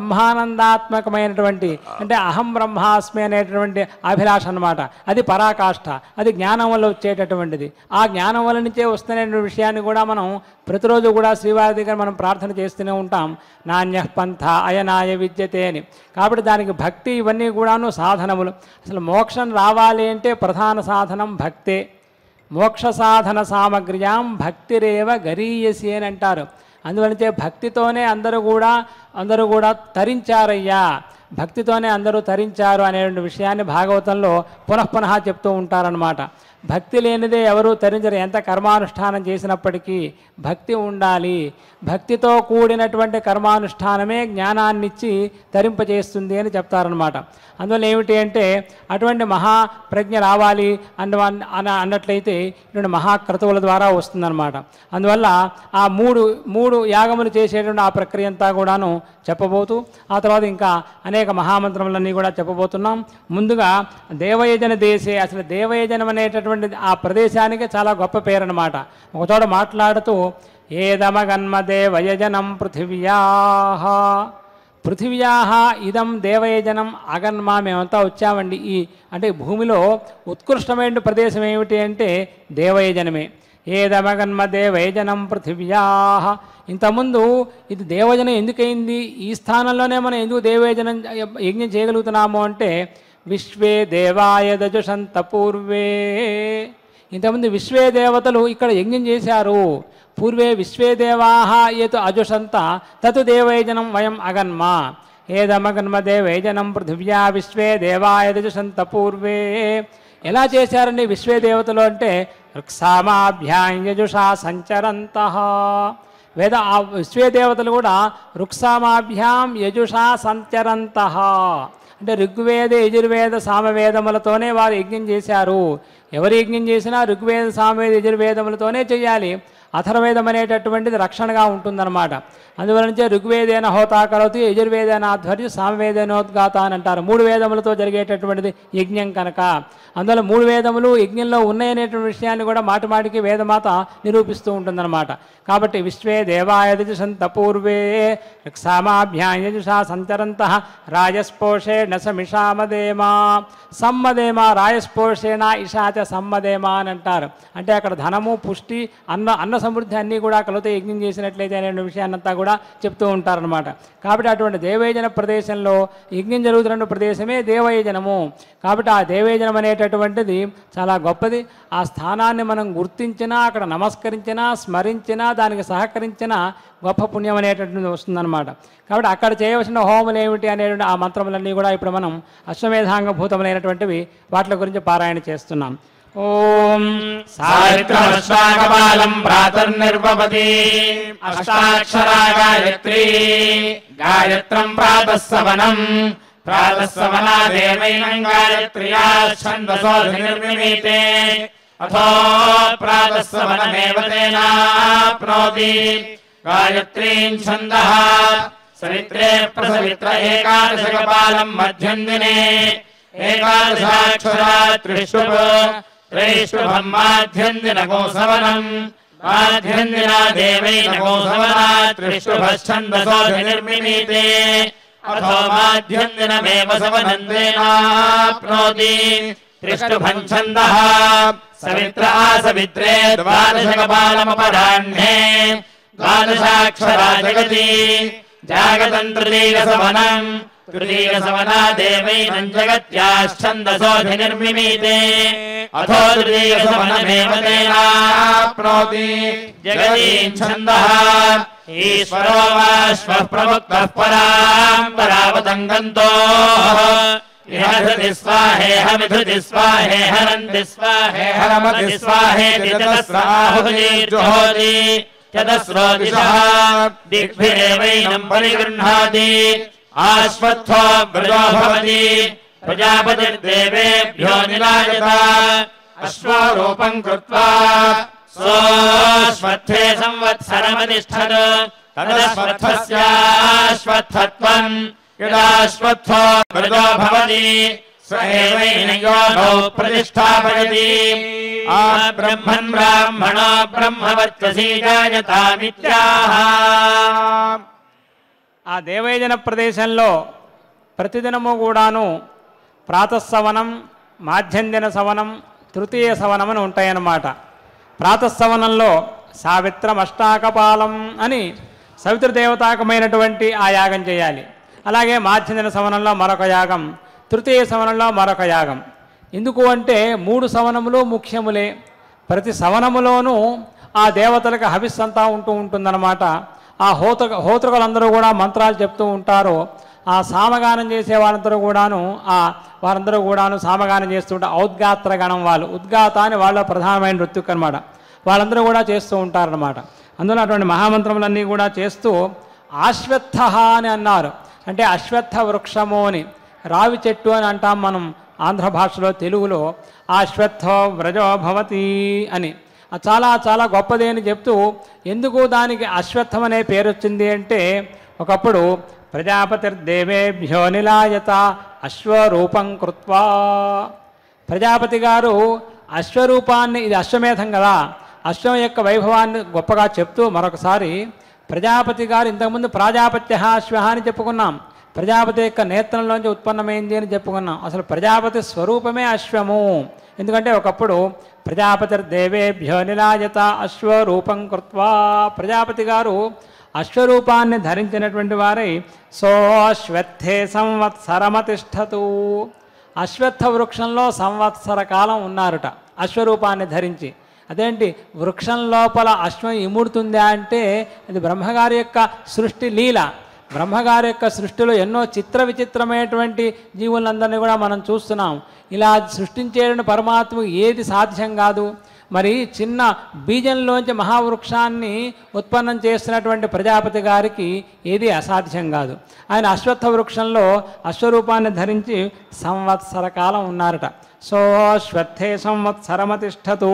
బ్రహ్మానందాత్మకమైనటువంటి అంటే అహం బ్రహ్మాస్మి అనేటటువంటి అభిలాష అన్నమాట. అది పరాకాష్ఠ, అది జ్ఞానం వల్ల వచ్చేటటువంటిది. ఆ జ్ఞానం వల్ల నుంచే వస్తున్న విషయాన్ని కూడా మనం ప్రతిరోజు కూడా శ్రీవారి దగ్గర మనం ప్రార్థన చేస్తూనే ఉంటాం, నాణ్య పంథ అయనాయ విద్యతే అని. కాబట్టి దానికి భక్తి ఇవన్నీ కూడాను సాధనములు. అసలు మోక్షం రావాలి అంటే ప్రధాన సాధనం భక్తే. మోక్ష సాధన సామగ్ర్యాం భక్తిరేవ గరీయసి అని అంటారు. అందువలనే భక్తితోనే అందరూ కూడా అందరూ కూడా తరించారయ్యా, భక్తితోనే అందరూ తరించారు అనే విషయాన్ని భాగవతంలో పునఃపునః చెప్తూ ఉంటారన్నమాట. భక్తి లేనిదే ఎవరూ తరించరు. ఎంత కర్మానుష్ఠానం చేసినప్పటికీ భక్తి ఉండాలి. భక్తితో కూడినటువంటి కర్మానుష్ఠానమే జ్ఞానాన్నిచ్చి తరింపజేస్తుంది అని చెప్తారనమాట. అందువల్ల ఏమిటి అంటే అటువంటి మహాప్రజ్ఞ రావాలి అన్న అన్న అన్నట్లయితే ఇటువంటి మహాక్రతువుల ద్వారా వస్తుందన్నమాట. అందువల్ల ఆ మూడు మూడు యాగములు చేసేటువంటి ఆ ప్రక్రియ అంతా కూడాను చెప్పబోతూ ఆ తర్వాత ఇంకా అనేక మహామంత్రములన్నీ కూడా చెప్పబోతున్నాం. ముందుగా దేవయజన దేశే, అసలు దేవయజనం అనేటటువంటి ఆ ప్రదేశానికి చాలా గొప్ప పేరు అన్నమాట. ఒకచోట మాట్లాడుతూ ఏదమగన్మ దేవయజనం పృథివ్యా పృథివ్యా ఇదం దేవయజనం అగన్మ. మేమంతా వచ్చామండి. ఈ అంటే భూమిలో ఉత్కృష్టమైన ప్రదేశం ఏమిటి అంటే దేవయజనమే. ఏదమగన్మ దేవయజనం పృథివ్యా. ఇంతకుముందు ఇది దేవజనం ఎందుకైంది, ఈ స్థానంలోనే మనం ఎందుకు దేవయజనం యజ్ఞం చేయగలుగుతున్నాము అంటే విశ్వే దేవాయ దజుషంత పూర్వే. ఇంతకుముందు విశ్వే దేవతలు ఇక్కడ యజ్ఞం చేశారు. పూర్వే విశ్వే దేవాహ యతు అజుషంత తతు దేవైజనం వయం అగన్మ. ఏదమగన్మ దేవైజనం పృథివ్యా విశ్వే దేవాయ దజుషంత పూర్వే. ఎలా చేశారండి విశ్వే దేవతలు అంటే రుక్సామాభ్యాం యజుషా సంచరంత. వేద ఆ విశ్వే దేవతలు కూడా రుక్సామాభ్యాం యజుషా సంచరంత అంటే ఋగ్వేద యజుర్వేద సామవేదములతోనే వారు యజ్ఞం చేశారు. ఎవరు యజ్ఞం చేసినా ఋగ్వేద సామవేద యజుర్వేదములతోనే చేయాలి. అథర్వేదం అనేటటువంటిది రక్షణగా ఉంటుందన్నమాట. అందువలన ఋగ్వేదేన హోతా కరోతి, యజుర్వేదేన ఆధ్వర్యం, సామవేదేనోద్గాత అని అంటారు. మూడు వేదములతో జరిగేటటువంటిది యజ్ఞం కనుక. అందువల్ల మూడు వేదములు యజ్ఞంలో ఉన్నాయనేటువంటి విషయాన్ని కూడా మాటి మాటికి వేదమాత నిరూపిస్తూ ఉంటుందన్నమాట. కాబట్టి విశ్వే దేవాయ దజుషంత పూర్వే సామాభ్యాం యజుషా సంచరంత రాజస్పోషేణ సమిషామదేమా. సమ్మదేమా రాజస్పోషేణ ఇషాచ సమ్మదేమా అని అంటారు. అంటే అక్కడ ధనము పుష్టి అన్న అన్న సమృద్ధి అన్నీ కూడా కలుగుతాయి యజ్ఞం చేసినట్లయితే అనే విషయాన్నంతా కూడా చెప్తూ ఉంటారనమాట. కాబట్టి అటువంటి దేవయజన ప్రదేశంలో యజ్ఞం జరుగుతున్న ప్రదేశమే దేవయజనము. కాబట్టి ఆ దేవయజనం అనేటటువంటిది చాలా గొప్పది. ఆ స్థానాన్ని మనం గుర్తించినా, అక్కడ నమస్కరించినా, స్మరించినా, దానికి సహకరించినా గొప్ప పుణ్యం అనేటటువంటిది వస్తుందన్నమాట. కాబట్టి అక్కడ చేయవలసిన హోమములు ఏమిటి అనేటువంటి ఆ మంత్రములన్నీ కూడా ఇప్పుడు మనం అశ్వమేధాంగ భూతములైనటువంటివి వాటి గురించి పారాయణ చేస్తున్నాం. ఓం సావిత్రమష్టాకపాలం ప్రాతర్నిర్వపతి అష్టాక్షరా గాయత్రీ గాయత్రం ప్రాతః సవనం ప్రాతః సవనా దేవైనం గాయత్ర్యా ఛందసోధినిర్మిమీతే అథో ప్రాతః సవనమేవ తేనాప్నోతి గాయత్రీం ఛందః సవిత్రే ప్రసవిత్ర ఏకాదశకపాలం మధ్యం దినే ఏకాదశాక్షరా త్రిష్టుభ త్రైష్టుభం మాధ్యం దిన గోసవనం మాధ్యం దినా దేవైన గోసవనా త్రిష్టుభశ్చందసోధినిర్మిమీతే అథో మాధ్యం దినమేవ సవనం తేనాప్నోతి త్రిష్టుభం ఛందః సవిత్రా సవిత్రే ద్వాదశకపాలమపరాహ్నే ద్వాదశాక్షరా జగతి జాగతం తృతీయసవనం తృతీయసవనా దేవైనం జగత్యాశ్చందసోధినిర్మిమీతే అథో తృతీయసవనమేవ తేనాప్నోతి జగతీం ఛందః ఈశ్వరో వా శ్వః ప్రముక్తః పరాం పరావతంగంతో ఇహ ధృతి స్వాహేహ విధృతి స్వాహేహ రంతి స్వాహేహ రమతి స్వాహేతి చతస్రాహుర్జుహోతి చతస్రో దిశః దిగ్భిరేవైనం పరిగృహ్ణాతి ఆశ్వత్థో వ్రజో భవతి ప్రజాపతిర్దేవేభ్యో నిలాయత అశ్వరూపం కృత్వా సోశ్వత్థే సంవత్సరమతిష్ఠత్ తదశ్వత్థస్యాశ్వత్థత్వం యదాశ్వత్థో వ్రజో భవతి స ఏవైనయోనో ప్రతిష్ఠాపయతి ఆ బ్రహ్మన్ బ్రాహ్మణో బ్రహ్మవర్చసీ జాయతామిత్యాహ. ఆ దేవైజన ప్రదేశంలో ప్రతిదినము కూడాను ప్రాతస్సవనం మాధ్యందిన సవనం తృతీయ సవనం అని ఉంటాయన్నమాట. ప్రాతస్సవనంలో సావిత్రం అష్టాకపాలం అని సవితృదేవతాకమైనటువంటి ఆ యాగం చేయాలి. అలాగే మాధ్యందిన సవనంలో మరొక యాగం, తృతీయ సవనంలో మరొక యాగం. ఎందుకు అంటే మూడు సవనములు ముఖ్యములే. ప్రతి సవనములోనూ ఆ దేవతలకు హవిస్సంతా ఉంటూ ఉంటుందన్నమాట. ఆ హోత హోతృకులందరూ కూడా మంత్రాలు చెప్తూ ఉంటారు. ఆ సామగానం చేసే వాళ్ళందరూ కూడాను ఆ వారందరూ కూడాను సామగానం చేస్తుంటారు. ఔద్గాత్ర గణం వాళ్ళు, ఉద్గాత అని వాళ్ళ ప్రధానమైన నృత్యుక్ అనమాట. వాళ్ళందరూ కూడా చేస్తూ ఉంటారనమాట. అందులో అటువంటి మహామంత్రములన్నీ కూడా చేస్తూ ఆశ్వత్థ అని అన్నారు. అంటే అశ్వత్థ వృక్షము అని, రావి చెట్టు అని అంటాం మనం ఆంధ్ర భాషలో. తెలుగులో ఆశ్వత్థో వ్రజో భవతి అని చాలా చాలా గొప్పది అని చెప్తూ, ఎందుకు దానికి అశ్వత్థం అనే పేరు వచ్చింది అంటే, ఒకప్పుడు ప్రజాపతిర్దేవేభ్యో నిలాయత అశ్వరూపం కృత్వా, ప్రజాపతి గారు అశ్వరూపాన్ని, ఇది అశ్వమేధం కదా, అశ్వం యొక్క వైభవాన్ని గొప్పగా చెప్తూ మరొకసారి ప్రజాపతి గారు ఇంతకుముందు ప్రాజాపత్య అశ్వ అని చెప్పుకున్నాం. ప్రజాపతి యొక్క నేత్రంలోంచి ఉత్పన్నమైంది అని చెప్పుకున్నాం. అసలు ప్రజాపతి స్వరూపమే అశ్వము. ఎందుకంటే ఒకప్పుడు ప్రజాపతిర్దేవేభ్యో నిలాయత అశ్వరూపం కృత్వా, ప్రజాపతి గారు అశ్వరూపాన్ని ధరించినటువంటి వారై సోశ్వత్థే సంవత్సరమతిష్ఠతు, అశ్వత్థ వృక్షంలో సంవత్సర కాలం ఉన్నారుట అశ్వరూపాన్ని ధరించి. అదేంటి వృక్షం లోపల అశ్వం ఇముడుతుందా అంటే అది బ్రహ్మగారి యొక్క సృష్టి లీల. బ్రహ్మగారి యొక్క సృష్టిలో ఎన్నో చిత్ర విచిత్రమైనటువంటి జీవులందరినీ కూడా మనం చూస్తున్నాం. ఇలా సృష్టించేటువంటి పరమాత్మకు ఏది సాధ్యం కాదు. మరి చిన్న బీజంలోంచి మహావృక్షాన్ని ఉత్పన్నం చేస్తున్నటువంటి ప్రజాపతి గారికి ఏది అసాధ్యం కాదు. ఆయన అశ్వత్థ వృక్షంలో అశ్వరూపాన్ని ధరించి సంవత్సర కాలం ఉన్నారట. సోశ్వత్థే సంవత్సరమతిష్ఠతు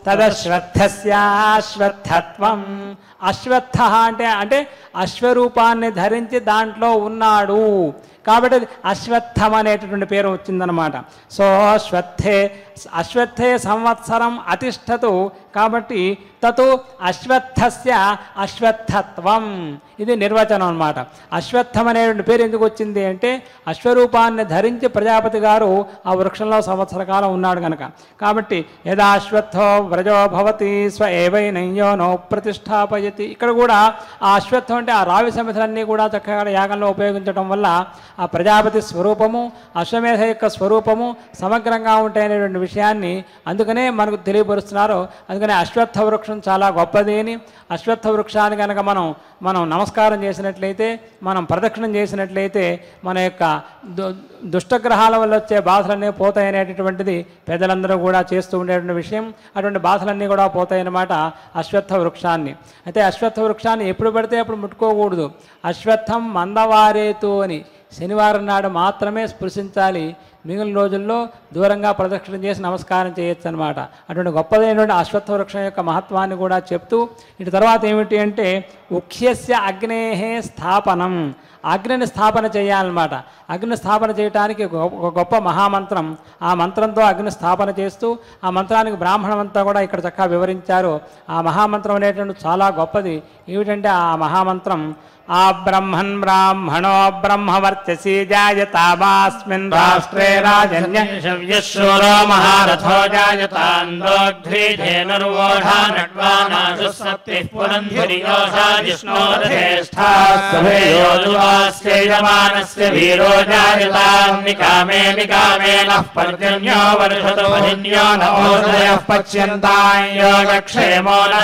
తదశ్వత్థస్యాశ్వత్థత్వం, అశ్వత్థ అంటే అంటే అశ్వరూపాన్ని ధరించి దాంట్లో ఉన్నాడు కాబట్టి అశ్వత్థం అనేటటువంటి పేరు వచ్చిందనమాట. సో అశ్వత్థే అశ్వత్థే సంవత్సరం అతిష్ఠతు కాబట్టి తతు అశ్వత్థస్య అశ్వత్థత్వం, ఇది నిర్వచనం అన్నమాట. అశ్వత్థం అనేటువంటి పేరు ఎందుకు వచ్చింది అంటే అశ్వరూపాన్ని ధరించి ప్రజాపతి గారు ఆ వృక్షంలో సంవత్సర కాలం ఉన్నాడు కనుక. కాబట్టి యదా అశ్వత్థో వ్రజో భవతి స్వ ఏవైనయ్యో నో ప్రతిష్టాపయతి, ఇక్కడ కూడా ఆ అశ్వత్థం అంటే ఆ రావి సమితులన్నీ కూడా చక్కగా యాగంలో ఉపయోగించడం వల్ల ఆ ప్రజాపతి స్వరూపము అశ్వమేధ యొక్క స్వరూపము సమగ్రంగా ఉంటాయనేటువంటి విషయాన్ని అందుకనే మనకు తెలియపరుస్తున్నారు. అందుకనే అశ్వత్థ వృక్షం చాలా గొప్పది అని, అశ్వత్థ వృక్షాన్ని కనుక మనం మనం నమస్కారం చేసినట్లయితే, మనం ప్రదక్షిణం చేసినట్లయితే మన యొక్క దు దుష్టగ్రహాల వల్ల వచ్చే బాధలన్నీ పోతాయనేటటువంటిది పెద్దలందరూ కూడా చేస్తూ ఉండేటువంటి విషయం. అటువంటి బాధలన్నీ కూడా పోతాయన్నమాట అశ్వత్థ వృక్షాన్ని. అయితే అశ్వత్థ వృక్షాన్ని ఎప్పుడు పడితే అప్పుడు ముట్టుకోకూడదు. అశ్వత్థం మందవారేతు అని శనివారం నాడు మాత్రమే స్పృశించాలి. మిగిలిన రోజుల్లో దూరంగా ప్రదక్షిణ చేసి నమస్కారం చేయొచ్చు అనమాట. అటువంటి గొప్పదైనటువంటి అశ్వత్థ వృక్షం యొక్క మహత్వాన్ని కూడా చెప్తూ ఇటు తర్వాత ఏమిటి అంటే ఉక్ష్యస్య అగ్నేహే స్థాపనం, అగ్నిని స్థాపన చేయాలన్నమాట. అగ్ని స్థాపన చేయడానికి ఒక గొప్ప మహామంత్రం, ఆ మంత్రంతో అగ్ని స్థాపన చేస్తూ ఆ మంత్రానికి బ్రాహ్మణం అంతా కూడా ఇక్కడ చక్కగా వివరించారు. ఆ మహామంత్రం అనేటువంటి చాలా గొప్పది. ఏమిటంటే ఆ మహామంత్రం ఆ బ్రహ్మన్ బ్రాహ్మణో బ్రహ్మవర్చసి జాయతామాస్మిన్ రాష్ట్రే రాజన్యశూరో మహారథో జాయతాందోగ్ధ్రీధేనుర్వోఢానడ్వానాశుసప్తిః పురంధురియోషా జిష్ణోరథేష్ఠాస్యయమానస్య వీరో జాయతాం నికామే నికామేనః పర్జన్యో వర్షతో హిన్యో నమోదయః పచ్యంతాం యోగక్షేమో నః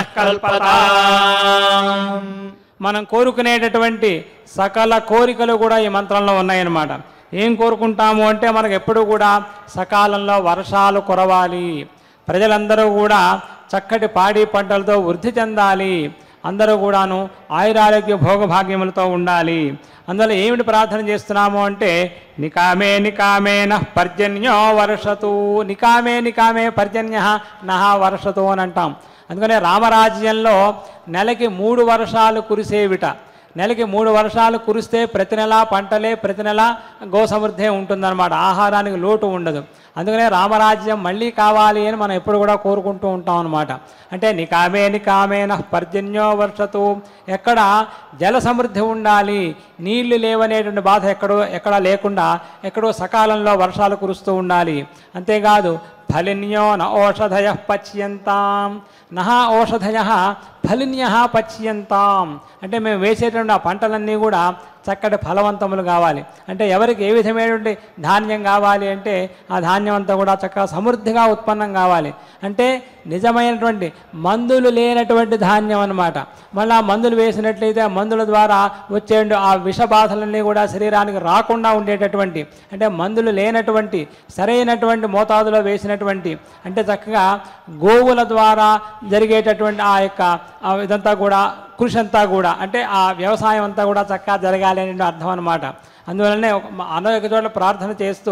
కల్పతాం. మనం కోరుకునేటటువంటి సకల కోరికలు కూడా ఈ మంత్రంలో ఉన్నాయన్నమాట. ఏం కోరుకుంటాము అంటే మనకు ఎప్పుడు కూడా సకాలంలో వర్షాలు కురవాలి, ప్రజలందరూ కూడా చక్కటి పాడి పంటలతో వృద్ధి చెందాలి, అందరూ కూడాను ఆయురారోగ్య భోగభాగ్యములతో ఉండాలి. అందువల్ల ఏమిటి ప్రార్థన చేస్తున్నాము అంటే నికామే నికామేన పర్జన్యో వర్షతు, నికామే నికామే పర్జన్య నహ వర్షతు అని అంటాం. అందుకనే రామరాజ్యంలో నెలకి మూడు వర్షాలు కురిసేవిట. నెలకి మూడు వర్షాలు కురిస్తే ప్రతి నెల పంటలే, ప్రతి నెల గోసమృద్ధి ఉంటుందన్నమాట, ఆహారానికి లోటు ఉండదు. అందుకనే రామరాజ్యం మళ్ళీ కావాలి అని మనం ఎప్పుడు కూడా కోరుకుంటూ ఉంటాం అన్నమాట. అంటే నికామే నికామేన పర్జన్యో వర్షతు, ఎక్కడ జల సమృద్ధి ఉండాలి, నీళ్లు లేవనేటువంటి బాధ ఎక్కడో ఎక్కడా లేకుండా ఎక్కడో సకాలంలో వర్షాలు కురుస్తూ ఉండాలి. అంతేకాదు ఫలిన్యో న ఓషధయ పచ్యంతాం, నహ ఓషధయ ఫలిన్య పచ్యంతాం, అంటే మేము వేసేటువంటి ఆ పంటలన్నీ కూడా చక్కటి ఫలవంతములు కావాలి. అంటే ఎవరికి ఏ విధమైనటువంటి ధాన్యం కావాలి అంటే ఆ ధాన్యం అంతా కూడా చక్కగా సమృద్ధిగా ఉత్పన్నం కావాలి. అంటే నిజమైనటువంటి మందులు లేనటువంటి ధాన్యం అన్నమాట. మళ్ళీ ఆ మందులు వేసినట్లయితే ఆ మందుల ద్వారా వచ్చే ఆ విష బాధలన్నీ కూడా శరీరానికి రాకుండా ఉండేటటువంటి, అంటే మందులు లేనటువంటి సరైనటువంటి మోతాదులో వేసినటువంటి, అంటే చక్కగా గోవుల ద్వారా జరిగేటటువంటి ఆ యొక్క ఇదంతా కూడా కృషి అంతా కూడా, అంటే ఆ వ్యవసాయం అంతా కూడా చక్కగా జరగాలి అనే అర్థం అన్నమాట. అందువలనే అనేక చోట్ల ప్రార్థన చేస్తూ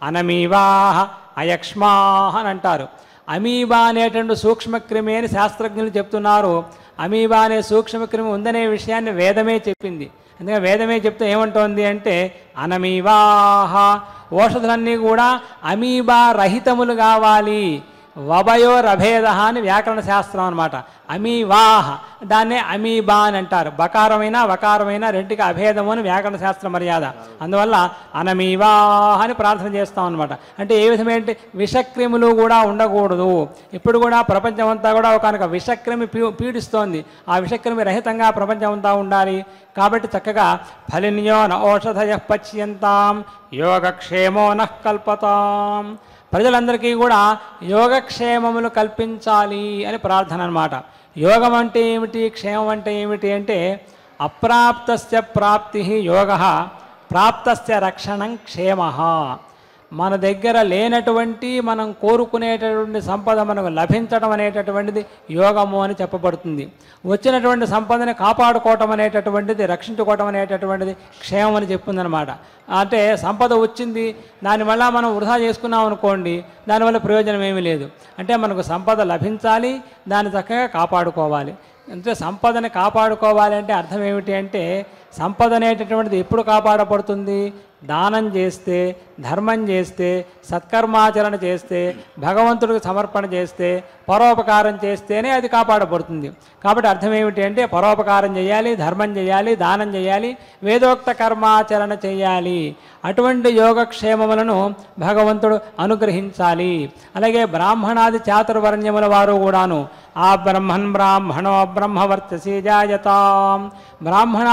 అనమీవాహ అయక్ష్మాహ అని అంటారు. అమీబా అనేటువంటి సూక్ష్మక్రిమి అని శాస్త్రజ్ఞులు చెప్తున్నారు. అమీబా అనే సూక్ష్మక్రిమి ఉందనే విషయాన్ని వేదమే చెప్పింది. అందుకని వేదమే చెప్తే ఏమంటోంది అంటే అనమీవాహ, ఓషధులన్నీ కూడా అమీబా రహితములు కావాలి. వభయోరభేద అని వ్యాకరణ శాస్త్రం అనమాట. అమీవాహ దాన్నే అమీబా అని అంటారు. బకారమైన వకారమైన రెంటికి అభేదము అని వ్యాకరణ శాస్త్ర మర్యాద. అందువల్ల అనమీవాహ అని ప్రార్థన చేస్తాం అనమాట. అంటే ఏ విధమైన విషక్రిములు కూడా ఉండకూడదు. ఇప్పుడు కూడా ప్రపంచం అంతా కూడా ఒకనొక విషక్రిమి పీ పీడిస్తోంది. ఆ విషక్రిమి రహితంగా ప్రపంచం అంతా ఉండాలి. కాబట్టి చక్కగా ఫలిన్యో న ఓషధయ పచ్యంతాం యోగక్షేమో నః కల్పతాం, ప్రజలందరికీ కూడా యోగక్షేమములు కల్పించాలి అని ప్రార్థన అన్నమాట. యోగం అంటే ఏమిటి, క్షేమం అంటే ఏమిటి అంటే అప్రాప్తస్య ప్రాప్తి యోగః, ప్రాప్తస్య రక్షణం క్షేమః. మన దగ్గర లేనటువంటి మనం కోరుకునేటటువంటి సంపద మనకు లభించడం అనేటటువంటిది యోగము అని చెప్పబడుతుంది. వచ్చినటువంటి సంపదని కాపాడుకోవటం అనేటటువంటిది, రక్షించుకోవటం అనేటటువంటిది క్షేమం అని చెప్తుందనమాట. అంటే సంపద వచ్చింది, దానివల్ల మనం వృధా చేసుకున్నాం అనుకోండి, దానివల్ల ప్రయోజనం ఏమీ లేదు. అంటే మనకు సంపద లభించాలి, దాన్ని చక్కగా కాపాడుకోవాలి. అంటే సంపదని కాపాడుకోవాలి అంటే అర్థం ఏమిటి అంటే సంపద అనేటటువంటిది ఎప్పుడు కాపాడబడుతుంది? దానం చేస్తే, ధర్మం చేస్తే, సత్కర్మాచరణ చేస్తే, భగవంతుడికి సమర్పణ చేస్తే, పరోపకారం చేస్తేనే అది కాపాడబడుతుంది. కాబట్టి అర్థం ఏమిటి అంటే పరోపకారం చేయాలి, ధర్మం చేయాలి, దానం చేయాలి, వేదోక్త కర్మాచరణ చేయాలి. అటువంటి యోగక్షేమములను భగవంతుడు అనుగ్రహించాలి. అలాగే బ్రాహ్మణాది చాతుర్వర్ణ్యముల వారు కూడాను ఆ బ్రహ్మన్ బ్రాహ్మణో బ్రహ్మవర్చసి జాయతాం, బ్రాహ్మణాది చాతుర్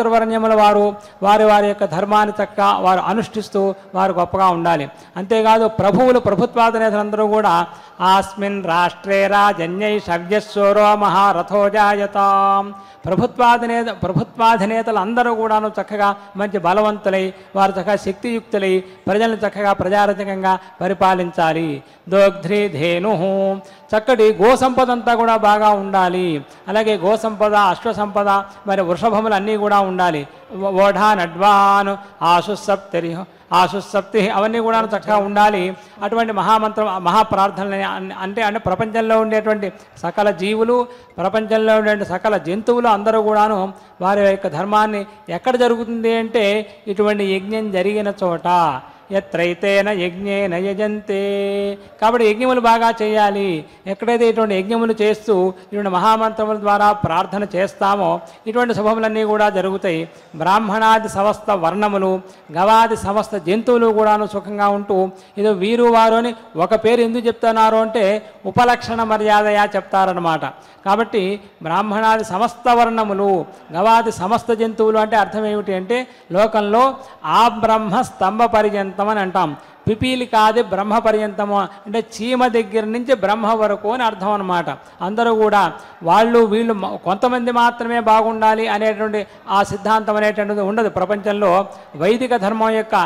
మాతృవర్ణ్యముల వారు వారి వారి యొక్క ధర్మాన్ని చక్కగా వారు అనుష్ఠిస్తూ వారు గొప్పగా ఉండాలి. అంతేకాదు ప్రభువులు ప్రభుత్వాధినేతలందరూ కూడా ఆస్మిన్ రాష్ట్రే రాజన్యై సవ్యస్వరో మహారథో జాయతాం. ప్రభుత్వాధినేత ప్రభుత్వాధినేతలు అందరూ కూడాను చక్కగా మంచి బలవంతులై వారు చక్కగా శక్తియుక్తులై ప్రజలను చక్కగా ప్రజారజకంగా పరిపాలించాలి. దోగ్ధ్రి ధేను చక్కటి గోసంపద అంతా కూడా బాగా ఉండాలి. అలాగే గోసంపద అశ్వసంపద మరి వృషభములు అన్నీ కూడా ఉండాలి. ఓఢా నడ్వాన్ ఆశుసప్తరి ఆశుసప్తి అవన్నీ కూడా చక్కగా ఉండాలి. అటువంటి మహామంత్రం మహాప్రార్థనలు అంటే అంటే ప్రపంచంలో ఉండేటువంటి సకల జీవులు ప్రపంచంలో ఉండే సకల జంతువులు అందరూ కూడాను వారి యొక్క ధర్మాన్ని ఎక్కడ జరుగుతుంది అంటే ఇటువంటి యజ్ఞం జరిగిన చోట ఎత్రైతేన యజ్ఞేన యజంతే. కాబట్టి యజ్ఞములు బాగా చేయాలి. ఎక్కడైతే ఇటువంటి యజ్ఞములు చేస్తూ ఇటువంటి మహామంత్రముల ద్వారా ప్రార్థన చేస్తామో ఇటువంటి శుభములన్నీ కూడా జరుగుతాయి. బ్రాహ్మణాది సమస్త వర్ణములు గవాది సమస్త జంతువులు కూడాను సుఖంగా ఉంటూ ఏదో వీరు వారు అని ఒక పేరు ఎందుకు చెప్తున్నారు అంటే ఉపలక్షణ మర్యాదయా చెప్తారన్నమాట. కాబట్టి బ్రాహ్మణాది సమస్త వర్ణములు గవాది సమస్త జంతువులు అంటే అర్థం ఏమిటి అంటే లోకంలో ఆ బ్రహ్మ స్తంభ పర్యంతం అని అంటాం. పిపీలి కాదు బ్రహ్మ పర్యంతము అంటే చీమ దగ్గర నుంచి బ్రహ్మ వరకు అని అర్థం అన్నమాట. అందరూ కూడా వాళ్ళు వీళ్ళు కొంతమంది మాత్రమే బాగుండాలి అనేటువంటి ఆ సిద్ధాంతం అనేటువంటిది ఉండదు ప్రపంచంలో. వైదిక ధర్మం యొక్క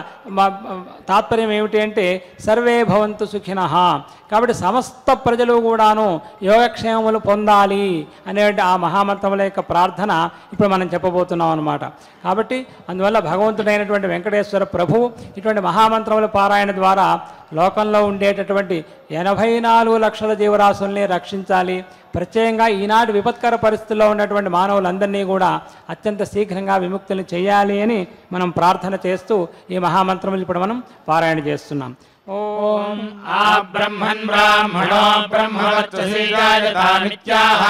తాత్పర్యం ఏమిటి అంటే సర్వే భవంతు సుఖినః. కాబట్టి సమస్త ప్రజలు కూడాను యోగక్షేమములు పొందాలి అనేటువంటి ఆ మహామంత్రముల యొక్క ప్రార్థన ఇప్పుడు మనం చెప్పబోతున్నాం అన్నమాట. కాబట్టి అందువల్ల భగవంతుడైనటువంటి వెంకటేశ్వర ప్రభువు ఇటువంటి మహామంత్రముల పారాయణ ద్వారా లోకంలో ఉండేటటువంటి ఎనభై నాలుగు లక్షల జీవరాశుల్ని రక్షించాలి. ప్రత్యేకంగా ఈనాటి విపత్కర పరిస్థితుల్లో ఉన్నటువంటి మానవులందరినీ కూడా అత్యంత శీఘ్రంగా విముక్తులు చేయాలి అని మనం ప్రార్థన చేస్తూ ఈ మహామంత్రములు ఇప్పుడు మనం పారాయణ చేస్తున్నాం. ఓం ఆ బ్రహ్మన్ బ్రాహ్మణో బ్రహ్మవర్చసి జాయతామిత్యాహ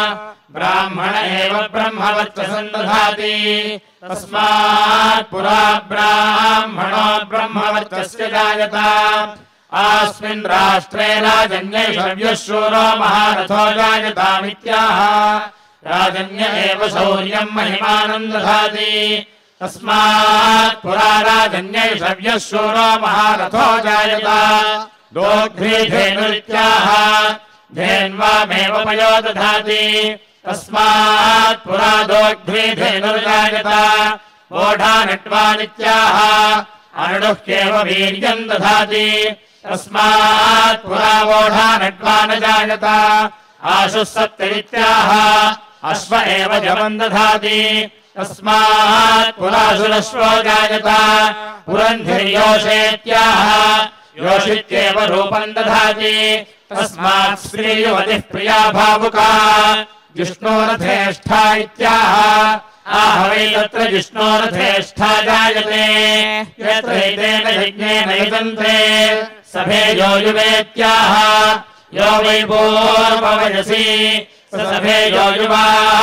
బ్రాహ్మణ ఏవ బ్రహ్మవర్చసం దధాతి తస్మాత్ పురా బ్రాహ్మణో బ్రహ్మవర్చస్య జాయత ఆస్మిన్ రాష్ట్రే రాజన్యై సవ్యశూరో మహారథో జాయతామిత్యాహ రాజన్య ఏవ శౌర్యం మహిమానం దధాతి తస్మాత్ పురా రాజన్యై సవ్యశూరో మహారథో జాయత దోగ్ధ్రీ ధేనురిత్యాహ ధేన్వామేవ పయో దధాతి తస్మాత్ పురా దోగ్ధ్రీ ధేనుర్జాయత ఓఢా నట్వానిత్యాహ అనుడుహ్యేవ వీర్యం దధాతి తస్మాత్ పురా ఓఢా నట్వాన జాయత ఆశుసప్తరిత్యాహ అశ్వ ఏవ జవం దధాతి తస్మాత్ పురాసురశ్వో జాయత పురంధిర్యోషేత్యాహ యోషిత్యేవ రూపం దధాతి తస్మాత్ స్త్రీ యువతిః ప్రియా భావుకా జిష్ణోరథేష్ఠా ఇత్యాహ ఆహ వై తత్ర జిష్ణోరథేష్ఠా జాయతే యత్రైతేన యజ్ఞేన యజంతే సభేయో యువేత్యాహ యో వై పూర్వవయసి సభేయో యువా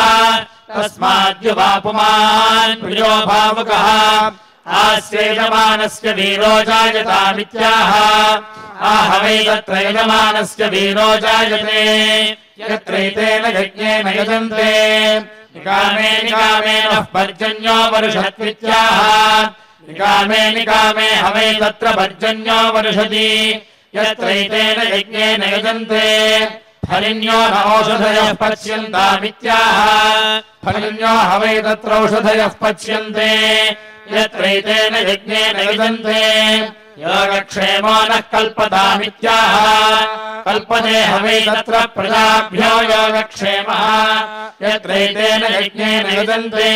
తస్మాద్యువా పుమాన్ ప్రియో భావుకః ఆస్యేయమానస్య వీరో జాయతామిత్యాహ ఆహ వై తత్ర యజమానస్య వీరో జాయతే యత్రైతేన యజ్ఞేన యజంతే నికామే నికామే నః పర్జన్యో వర్షత్విత్యాహ నికామే నికామే హవై తత్ర పర్జన్యో వర్షతి యత్రైతేన యజ్ఞేన యజంతే ఫలిన్యో న ఔషధయః పచ్యంతామిత్యాహ ఫలిన్యో హవై తత్ర ఔషధయః పచ్యంతే యత్రైతేన యజ్ఞేన యజంతే యోగక్షేమో నః కల్పతామిత్యాహ కల్పతే హవై తత్ర ప్రజాభ్యో యోగక్షేమః యత్రైతేన యజ్ఞేన యజంతే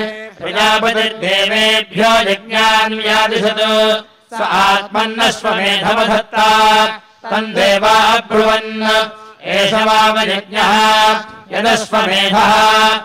ప్రజాపతిర్దేవేభ్యో యజ్ఞాన్ వ్యాదిశత్ స ఆత్మన్నశ్వమేధమధత్త తం దేవా అబ్రువన్ ఏష వామయజ్ఞః యదశ్వమేధః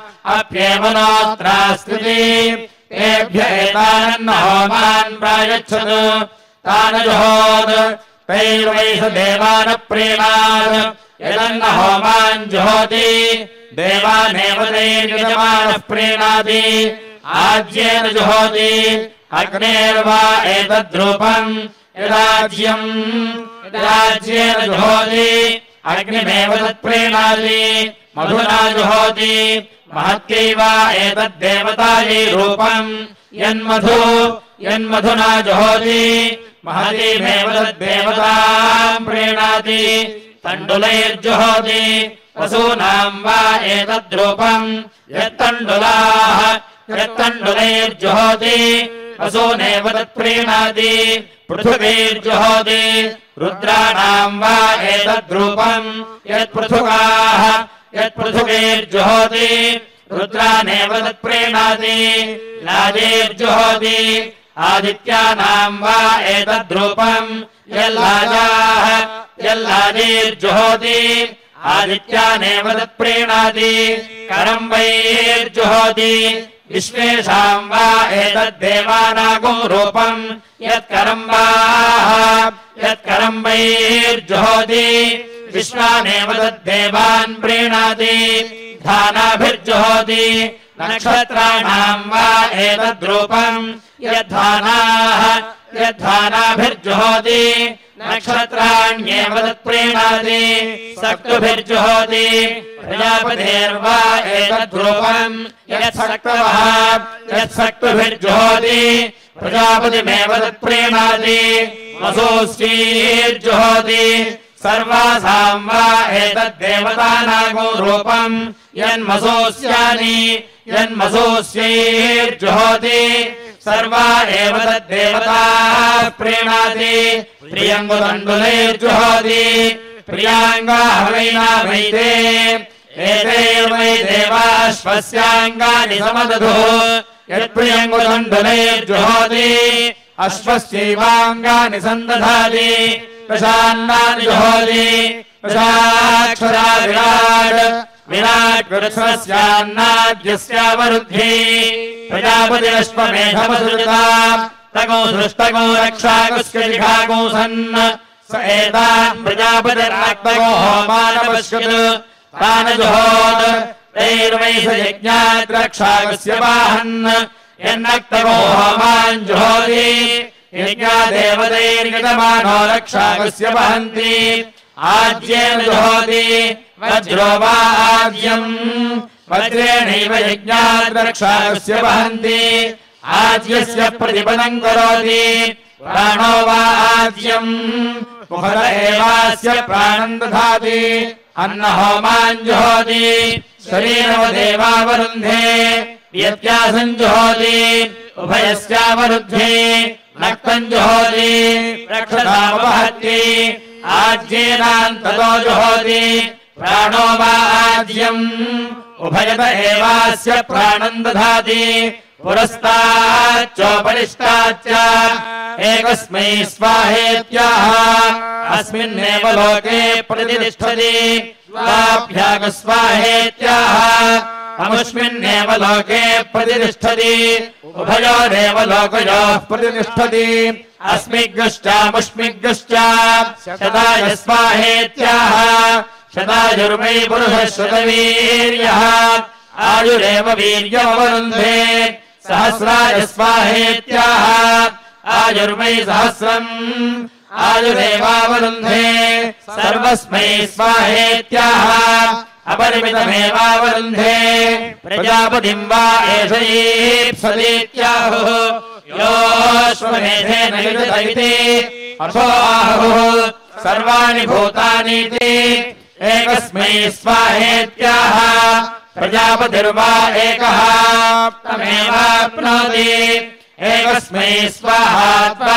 అప్యేవనోత్రాస్తి తేభ్య ఏతానన్న హోమాన్ ప్రాయచ్చత్ తానజుహోద్ తైర్వై స దేవాన ప్రీణాద్ యదన్న హోమాన్ జుహోతి దేవానేవ తైర్యజమానః ప్రీణాతి ఆజ్యేన జుహోతి అగ్నేర్వా ఏతద్రూపం యదాజ్యం యదాజ్యేన జుహోతి అగ్నిమేవ తత్ప్రీణాతి మధునా జుహోతి महत्यैवा एतद्देवतायै रूपम् यन्मधु यन्मधुना जुहोति महतीमेव तद्देवताम् प्रीणाति तण्डुलैर्जुहोति वसूनाम् वा एतद्रूपम् यत्तण्डुलाः यत्तण्डुलैर्जुहोति वसूनेव तत्प्रीणाति पृथुवैर्जुहोति रुद्राणाम् वा एतद्रूपम् यत्पृथुकाः यत्पृथुवैर्जुहोति रुद्रानेव तत्प्रीणाति लाजैर्जुहोति आदित्यानाम् वा एतद्रूपम् यल्लाजाः यल्लाजैर्जुहोति आदित्यानेव तत्प्रीणाति करम्बैर्जुहोति विश्वेषाम् वा एतद्देवानागो रूपम् यत्करम्बाः यत्करम्बैर्जुहोति विश्वानेव तद्देवान् प्रीणाति धानाभिर्जुहोति नक्षत्राणाम् वा एतद्रूपम् यद्धानाः यद्धानाभिर्जुहोति नक्षत्राण्येव तत्प्रीणाति सक्तुभिर्जुहोति प्रजापतेर्वा एतद्रूपम् यत्सक्तवः यत्सक्तुभिर्जुहोति प्रजापतिमेव तत्प्रीणाति वसुश्रीर्जुहोति सर्वासाम् वा एतद्देवतानागो रूपम् यन्मसोऽस्यानि यन्मसोऽस्यैर्जुहोति सर्वा एव तद्देवताः प्रीणाति प्रियङ्गुतण्डुलैर्जुहोति प्रियाङ्गाहवैनाभैते एतैर्वै देवाश्वस्याङ्गानि समदधुः यत्प्रियङ्गुतण्डुलैर्जुहोति अश्वस्यैवाङ्गानि सन्दधाति प्रशान्नानि जुहोति प्रशाक्षरा विराट् विराट् वृक्षस्यान्नाद्यस्यावरुद्धि प्रजापतिरश्वमेधमसृजता तगो सृष्टगो रक्षागुस्कलिखागो सन् स एतान् प्रजापतिराक्तगो होमानपश्यत् तान् जुहोत् तैर्वै स यज्ञात् रक्षागस्य वाहन् यन्नक्तगो होमान् जुहोति यज्ञादेवतैर्यजमानो रक्षागस्य वहन्ति आज्येन जुहोति वज्रो वा आज्यम् वज्रेणैव यज्ञात् रक्षागस्य वहन्ति आज्यस्य प्रतिपदम् करोति प्राणो वा आज्यम् मुखत एवास्य प्राणम् दधाति अन्नहोमान् जुहोति शरीरवदेवावरुन्धे व्यत्यासम् जुहोति उभयस्यावरुद्धे नक्तम् जुहोति रक्षसामवहति आज्येनान्ततो जुहोति प्राणो वा आज्यम् उभयत एवास्य प्राणम् दधाति पुरस्ताच्चोपरिष्टाच्च एकस्मै स्वाहेत्याह अस्मिन्नेव लोके प्रतिष्ठति स्वाभ्यागस्वाहेत्याह अमुष्मिन्नेव लोके प्रतिष्ठति उभयोरेव लोकयोः प्रतिष्ठति अस्मिग्गश्चामुष्मिग्गश्च शताय स्वाहेत्याह शतायुर्वै पुरुषः शतवीर्यः आयुरेव वीर्यमवरुन्धे सहस्राय स्वाहेत्याह आयुर्वै सहस्रम् आयुरेवावरुन्धे सर्वस्मै स्वाहेत्याह अपरिमितमेवावरुन्धे प्रजापतिम् वा एष ईप्सतीत्याहुः योऽश्वमेधेन युजत इति अथो आहुः सर्वाणि भूतानीति एकस्मै स्वाहेत्याह प्रजापतिर्वा एकः तमेवाप्नोति एकस्मै स्वाहा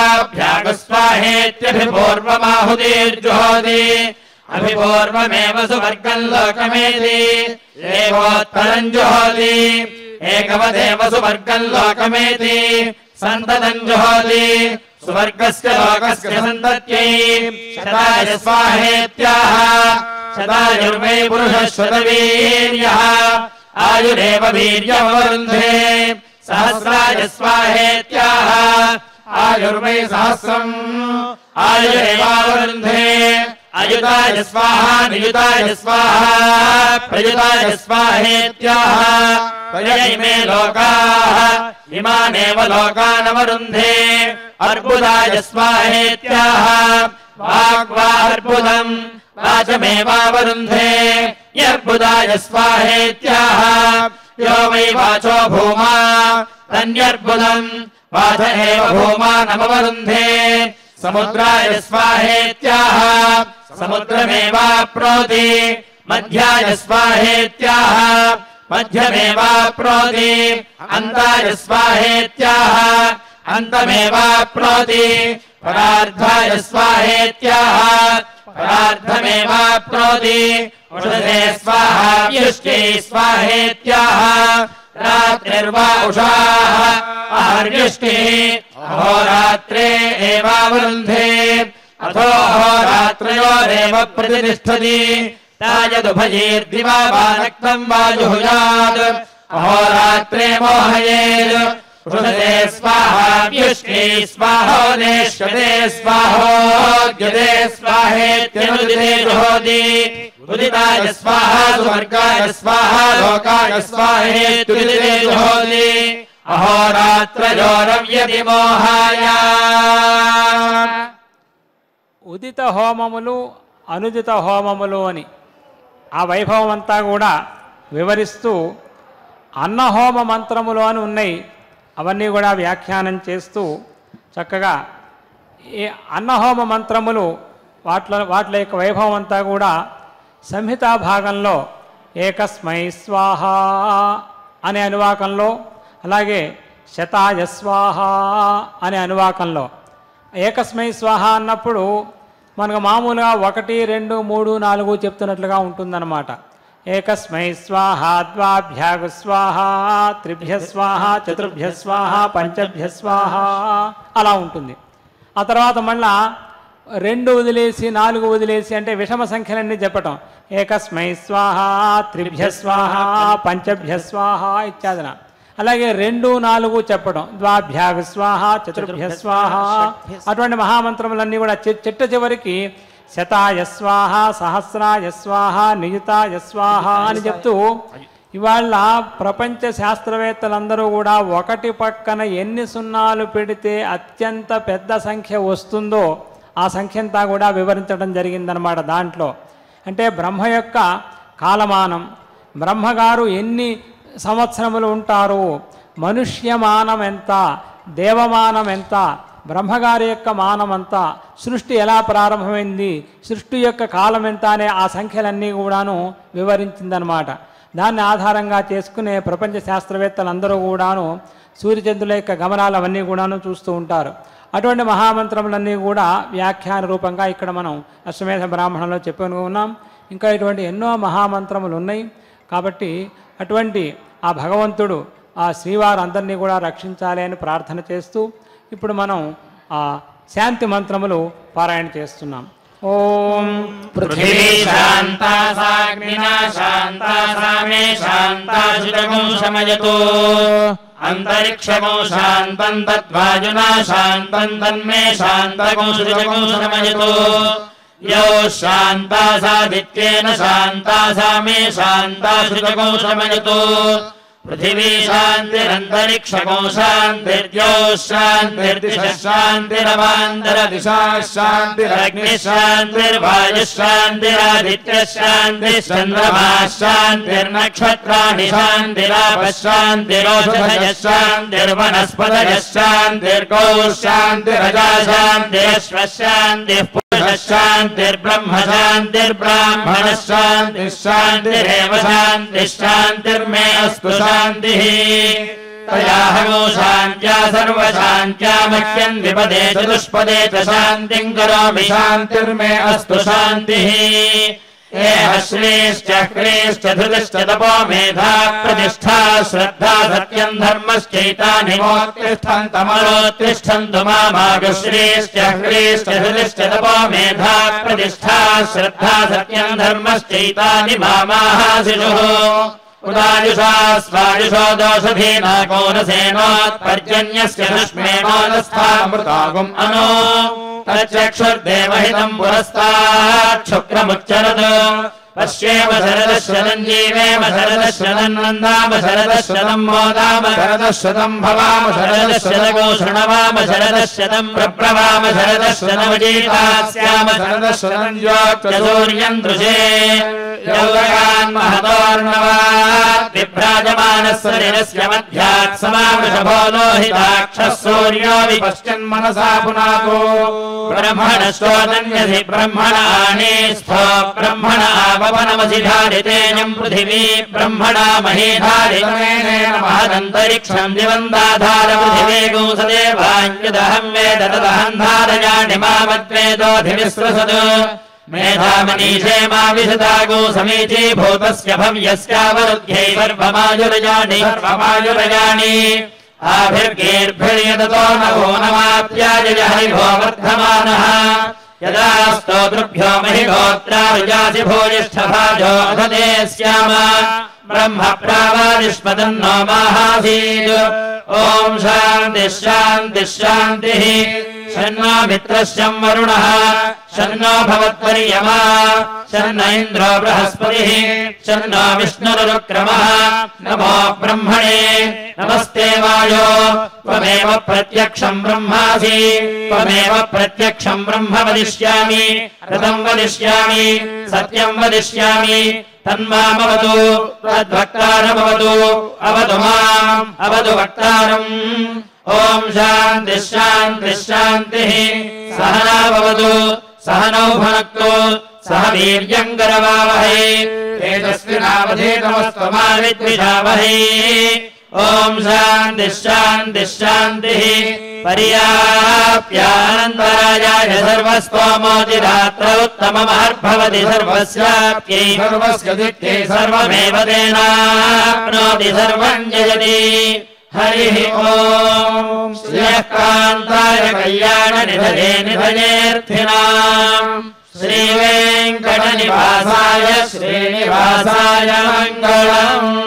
त्वाभ्यागस्वाहेत्यभिपूर्वमाहुतिर्जुहोति अभिपूर्वमेव सुवर्गम् लोकमेति एवोत्तरम् जुहोति एकवदेव सुवर्गम् लोकमेति सन्ततम् जुहोति सुवर्गस्य लोकस्य सन्तत्यै शताय स्वाहेत्याह शतायुर्वै पुरुषः शतवीर्यः आयुरेव वीर्यमवरुन्धे सहस्राय स्वाहेत्याह आयुर्वै सहस्रम् आयुरेवावरुन्धे अयुताय स्वाहा नियुताय स्वाहा प्रयुताय स्वाहेत्याह त्वया इमे लोकाः इमानेव लोकानवरुन्धे अर्बुदाय स्वाहेत्याह वाग्वा अर्बुदम् वाचमेवावरुन्धे यर्बुदाय स्वाहेत्याह यो वै वाचो भूमा तन्यर्बुदम् वाच एव भूमा नमवरुन्धे समुद्राय स्वाहेत्याह समुद्रमेवाप्नोति मध्याय स्वाहेत्याह मध्यमेवाप्नोति अन्ताय स्वाहेत्याह अन्तमेवाप्नोति परार्धाय स्वाहेत्याह परार्धमेवाप्नोति उषसे स्वाहा व्युष्टे स्वाहेत्याह रात्रिर्वा उषाः आर्युष्टिः अहोरात्रे एवावरुन्धे अथो अहोरात्रयोरेव प्रतिष्ठति तायदुभयैर्दिवा वा नक्तम् वायुहुयात् अहोरात्रे मोहयेत् उषसे स्वाहा व्युष्टे स्वाहोदेष्यते स्वाहोद्यते स्वाहेत्यनुदिते जुहोति उदिताय स्वाहा सुवर्गाय स्वाहा लोकाय स्वाहेत्युदिते जुहोति अहोरात्रयोरव्यति मोहाय ఉదిత హోమములు అనుదిత హోమములు అని ఆ వైభవం అంతా కూడా వివరిస్తూ అన్నహోమ మంత్రములు అని ఉన్నాయి. అవన్నీ కూడా వ్యాఖ్యానం చేస్తూ చక్కగా ఈ అన్నహోమ మంత్రములు వాట్ల వాటి యొక్క వైభవం అంతా కూడా సంహితా భాగంలో ఏకస్మై స్వాహ అనే అనువాకంలో, అలాగే శతాయ స్వాహ అనే అనువాకంలో ఏకస్మై స్వాహ అన్నప్పుడు మనకు మామూలుగా ఒకటి రెండు మూడు నాలుగు చెప్తున్నట్లుగా ఉంటుందన్నమాట. ఏకస్మై స్వాహ ద్వాభ్యాగు స్వాహ త్రిభ్య స్వాహ చతుర్భ్య స్వాహ పంచభ్య స్వాహ అలా ఉంటుంది. ఆ తర్వాత మళ్ళా రెండు వదిలేసి నాలుగు వదిలేసి అంటే విషమ సంఖ్యలన్నీ చెప్పటం. ఏకస్మై స్వాహ త్రిభ్య స్వాహ పంచభ్య స్వాహ ఇత్యాదిన. అలాగే రెండు నాలుగు చెప్పడం ద్వాభ్యాగ స్వాహ చతుర్భ్య స్వాహ. అటువంటి మహామంత్రములన్నీ కూడా చిట్ట చివరికి శతాయ స్వాహ సహస్రాయ స్వాహ నియుతాయ స్వాహ అని చెప్తూ ఇవాళ ప్రపంచ శాస్త్రవేత్తలందరూ కూడా ఒకటి పక్కన ఎన్ని సున్నాలు పెడితే అత్యంత పెద్ద సంఖ్య వస్తుందో ఆ సంఖ్య అంతా కూడా వివరించడం జరిగిందనమాట. దాంట్లో అంటే బ్రహ్మ యొక్క కాలమానం, బ్రహ్మగారు ఎన్ని సంవత్సరములు ఉంటారు, మనుష్యమానం ఎంత, దేవమానం ఎంత, బ్రహ్మగారి యొక్క మానం అంతా, సృష్టి ఎలా ప్రారంభమైంది, సృష్టి యొక్క కాలం ఎంత అనే ఆ సంఖ్యలన్నీ కూడాను వివరించిందనమాట. దాన్ని ఆధారంగా చేసుకునే ప్రపంచ శాస్త్రవేత్తలందరూ కూడాను సూర్యచంద్రుల యొక్క గమనాలు అవన్నీ కూడాను చూస్తూ ఉంటారు. అటువంటి మహామంత్రములన్నీ కూడా వ్యాఖ్యాన రూపంగా ఇక్కడ మనం అశ్వమేధ బ్రాహ్మణంలో చెప్పుకొని ఉన్నాం. ఇంకా ఇటువంటి ఎన్నో మహామంత్రములు ఉన్నాయి. కాబట్టి అటువంటి ఆ భగవంతుడు ఆ శ్రీవారు అందరినీ కూడా రక్షించాలి అని ప్రార్థన చేస్తూ ఇప్పుడు మనం ఆ శాంతి మంత్రములు పారాయణ చేస్తున్నాం. ఓం పృథివీ శాంతా సాగ్నినా శాంతా సామే శాంతా శుచకం శమయతు అంతరిక్షమో శాంతం తద్వాయునా శాంతం తన్మే శాంతకం శుచకం శమయతు यो शान्ता सादित्येन शान्ता सामे शान्ता शुचकं शमयतु पृथिवी शान्तिरन्तरिक्षको शान्तिर्द्यो शान्तिर्दिशः शान्तिरवान्तरदिशाः शान्तिरग्निः शान्तिर्वायुः शान्तिरादित्यः शान्तिश्चन्द्रमाः शान्तिर्नक्षत्राणि शान्तिरापः शान्तिरोषधयः शान्तिर्वनस्पतयः शान्तिर्गौः शान्तिरजा शान्तिरश्वः शान्तिः शान्तिर्ब्रह्म शान्तिर्ब्राह्मण शान्तिः शान्तिरेव शान्तिः शान्तिर्मे अस्तु शान्तिः तयाहमो शान्त्या सर्वशान्त्या मह्यं विपदे चतुष्पदे च शान्तिं करोमि शान्तिर्मे अस्तु शान्तिः एह श्रेश्च क्लेश्च धृतिश्च तपो मेधा प्रतिष्ठा श्रद्धा सत्यं धर्मश्चैतानि मोत्तिष्ठन्तमरोत्तिष्ठन्तु मामागु श्रेश्च क्लेश्च धृतिश्च तपो मेधा प्रतिष्ठा श्रद्धा सत्यं धर्मश्चैतानि मामाहासिषुः उदायुषा स्वायुषो दोषधीना कौनसेनोत्पर्जन्यस्य दुष्मे मोदस्थामृतागुम् अनो तच्चक्षुर्देवहितम् पुरस्तात् शुक्रमुच्चरत् पश्येम शरदः शतं जीवेम शरदः शतं नन्दाम शरदः शतं मोदाम शरदः शतं भवाम शरदः शतको शृणवाम शरदः शतं प्रप्रवाम शरदः शतमजीतास्याम शरदः शतं ज्योत्यसूर्यं दृशे यौवकान् महतोर्णवात् विभ्राजमानः शरीरस्य मध्यात् समावृषभो लोहिताक्षः सूर्यो विपश्चिन्मनसा पुनातो ब्रह्मणश्चोदन्यसि ब्रह्मणानि स्थो ब्रह्मण आवपनमसि धारितेयं पृथिवी ब्रह्मणा मही धारितेन महदन्तरिक्षं दिवन्दाधार पृथिवी गुंसदेवान्यदहं वेद तदहं धारयाणि मामद्वेदोऽधिविश्वसत् मेधामनीषे मा विशदागो समीची भूतस्य भव्यस्यावरुध्यै सर्वमायुरजानि सर्वमायुरजानि आभिर्गेर्भिर्यदतो नभो नमाप्याजय हरिभो वर्धमानः यदा स्तोतृभ्यो महि गोत्रारुजासि भूयिष्ठभाजो अधते स्याम ब्रह्म प्रावादिष्पदन्नो माहासीत् ॐ शान्तिः शान्तिः शान्तिः शन्नो मित्रश्चं वरुणः शन्नो भवत्वर्यमा शन्न इन्द्रो बृहस्पतिः शन्नो विष्णुरुक्रमः नमो ब्रह्मणे नमस्ते वायो त्वमेव प्रत्यक्षं ब्रह्मासि त्वमेव प्रत्यक्षं ब्रह्म वदिष्यामि ऋतं वदिष्यामि सत्यं वदिष्यामि तन्मामवतु तद्वक्तारमवतु अवतु माम् अवतु वक्तारम् ॐ शान्तिः शान्तिः शान्तिः सहना भवतु सहनौ भुनक्तु सह वीर्यम् करवावहै तेजस्विनावधीतमस्तु मा विद्विषावहै ॐ शान्तिः शान्तिः शान्तिः पर्याप्यानन्तरायाय सर्वस्तोमोतिरात्र उत्तममहर्भवति सर्वस्याप्यै सर्वस्य दिक्ते सर्वमेव तेनाप्नोति सर्वं जयति हरिः ॐ श्रियः कान्ताय कल्याणनिधये निधयेऽर्थिनाम् श्रीवेङ्कटनिवासाय श्रीनिवासाय मङ्गलम्।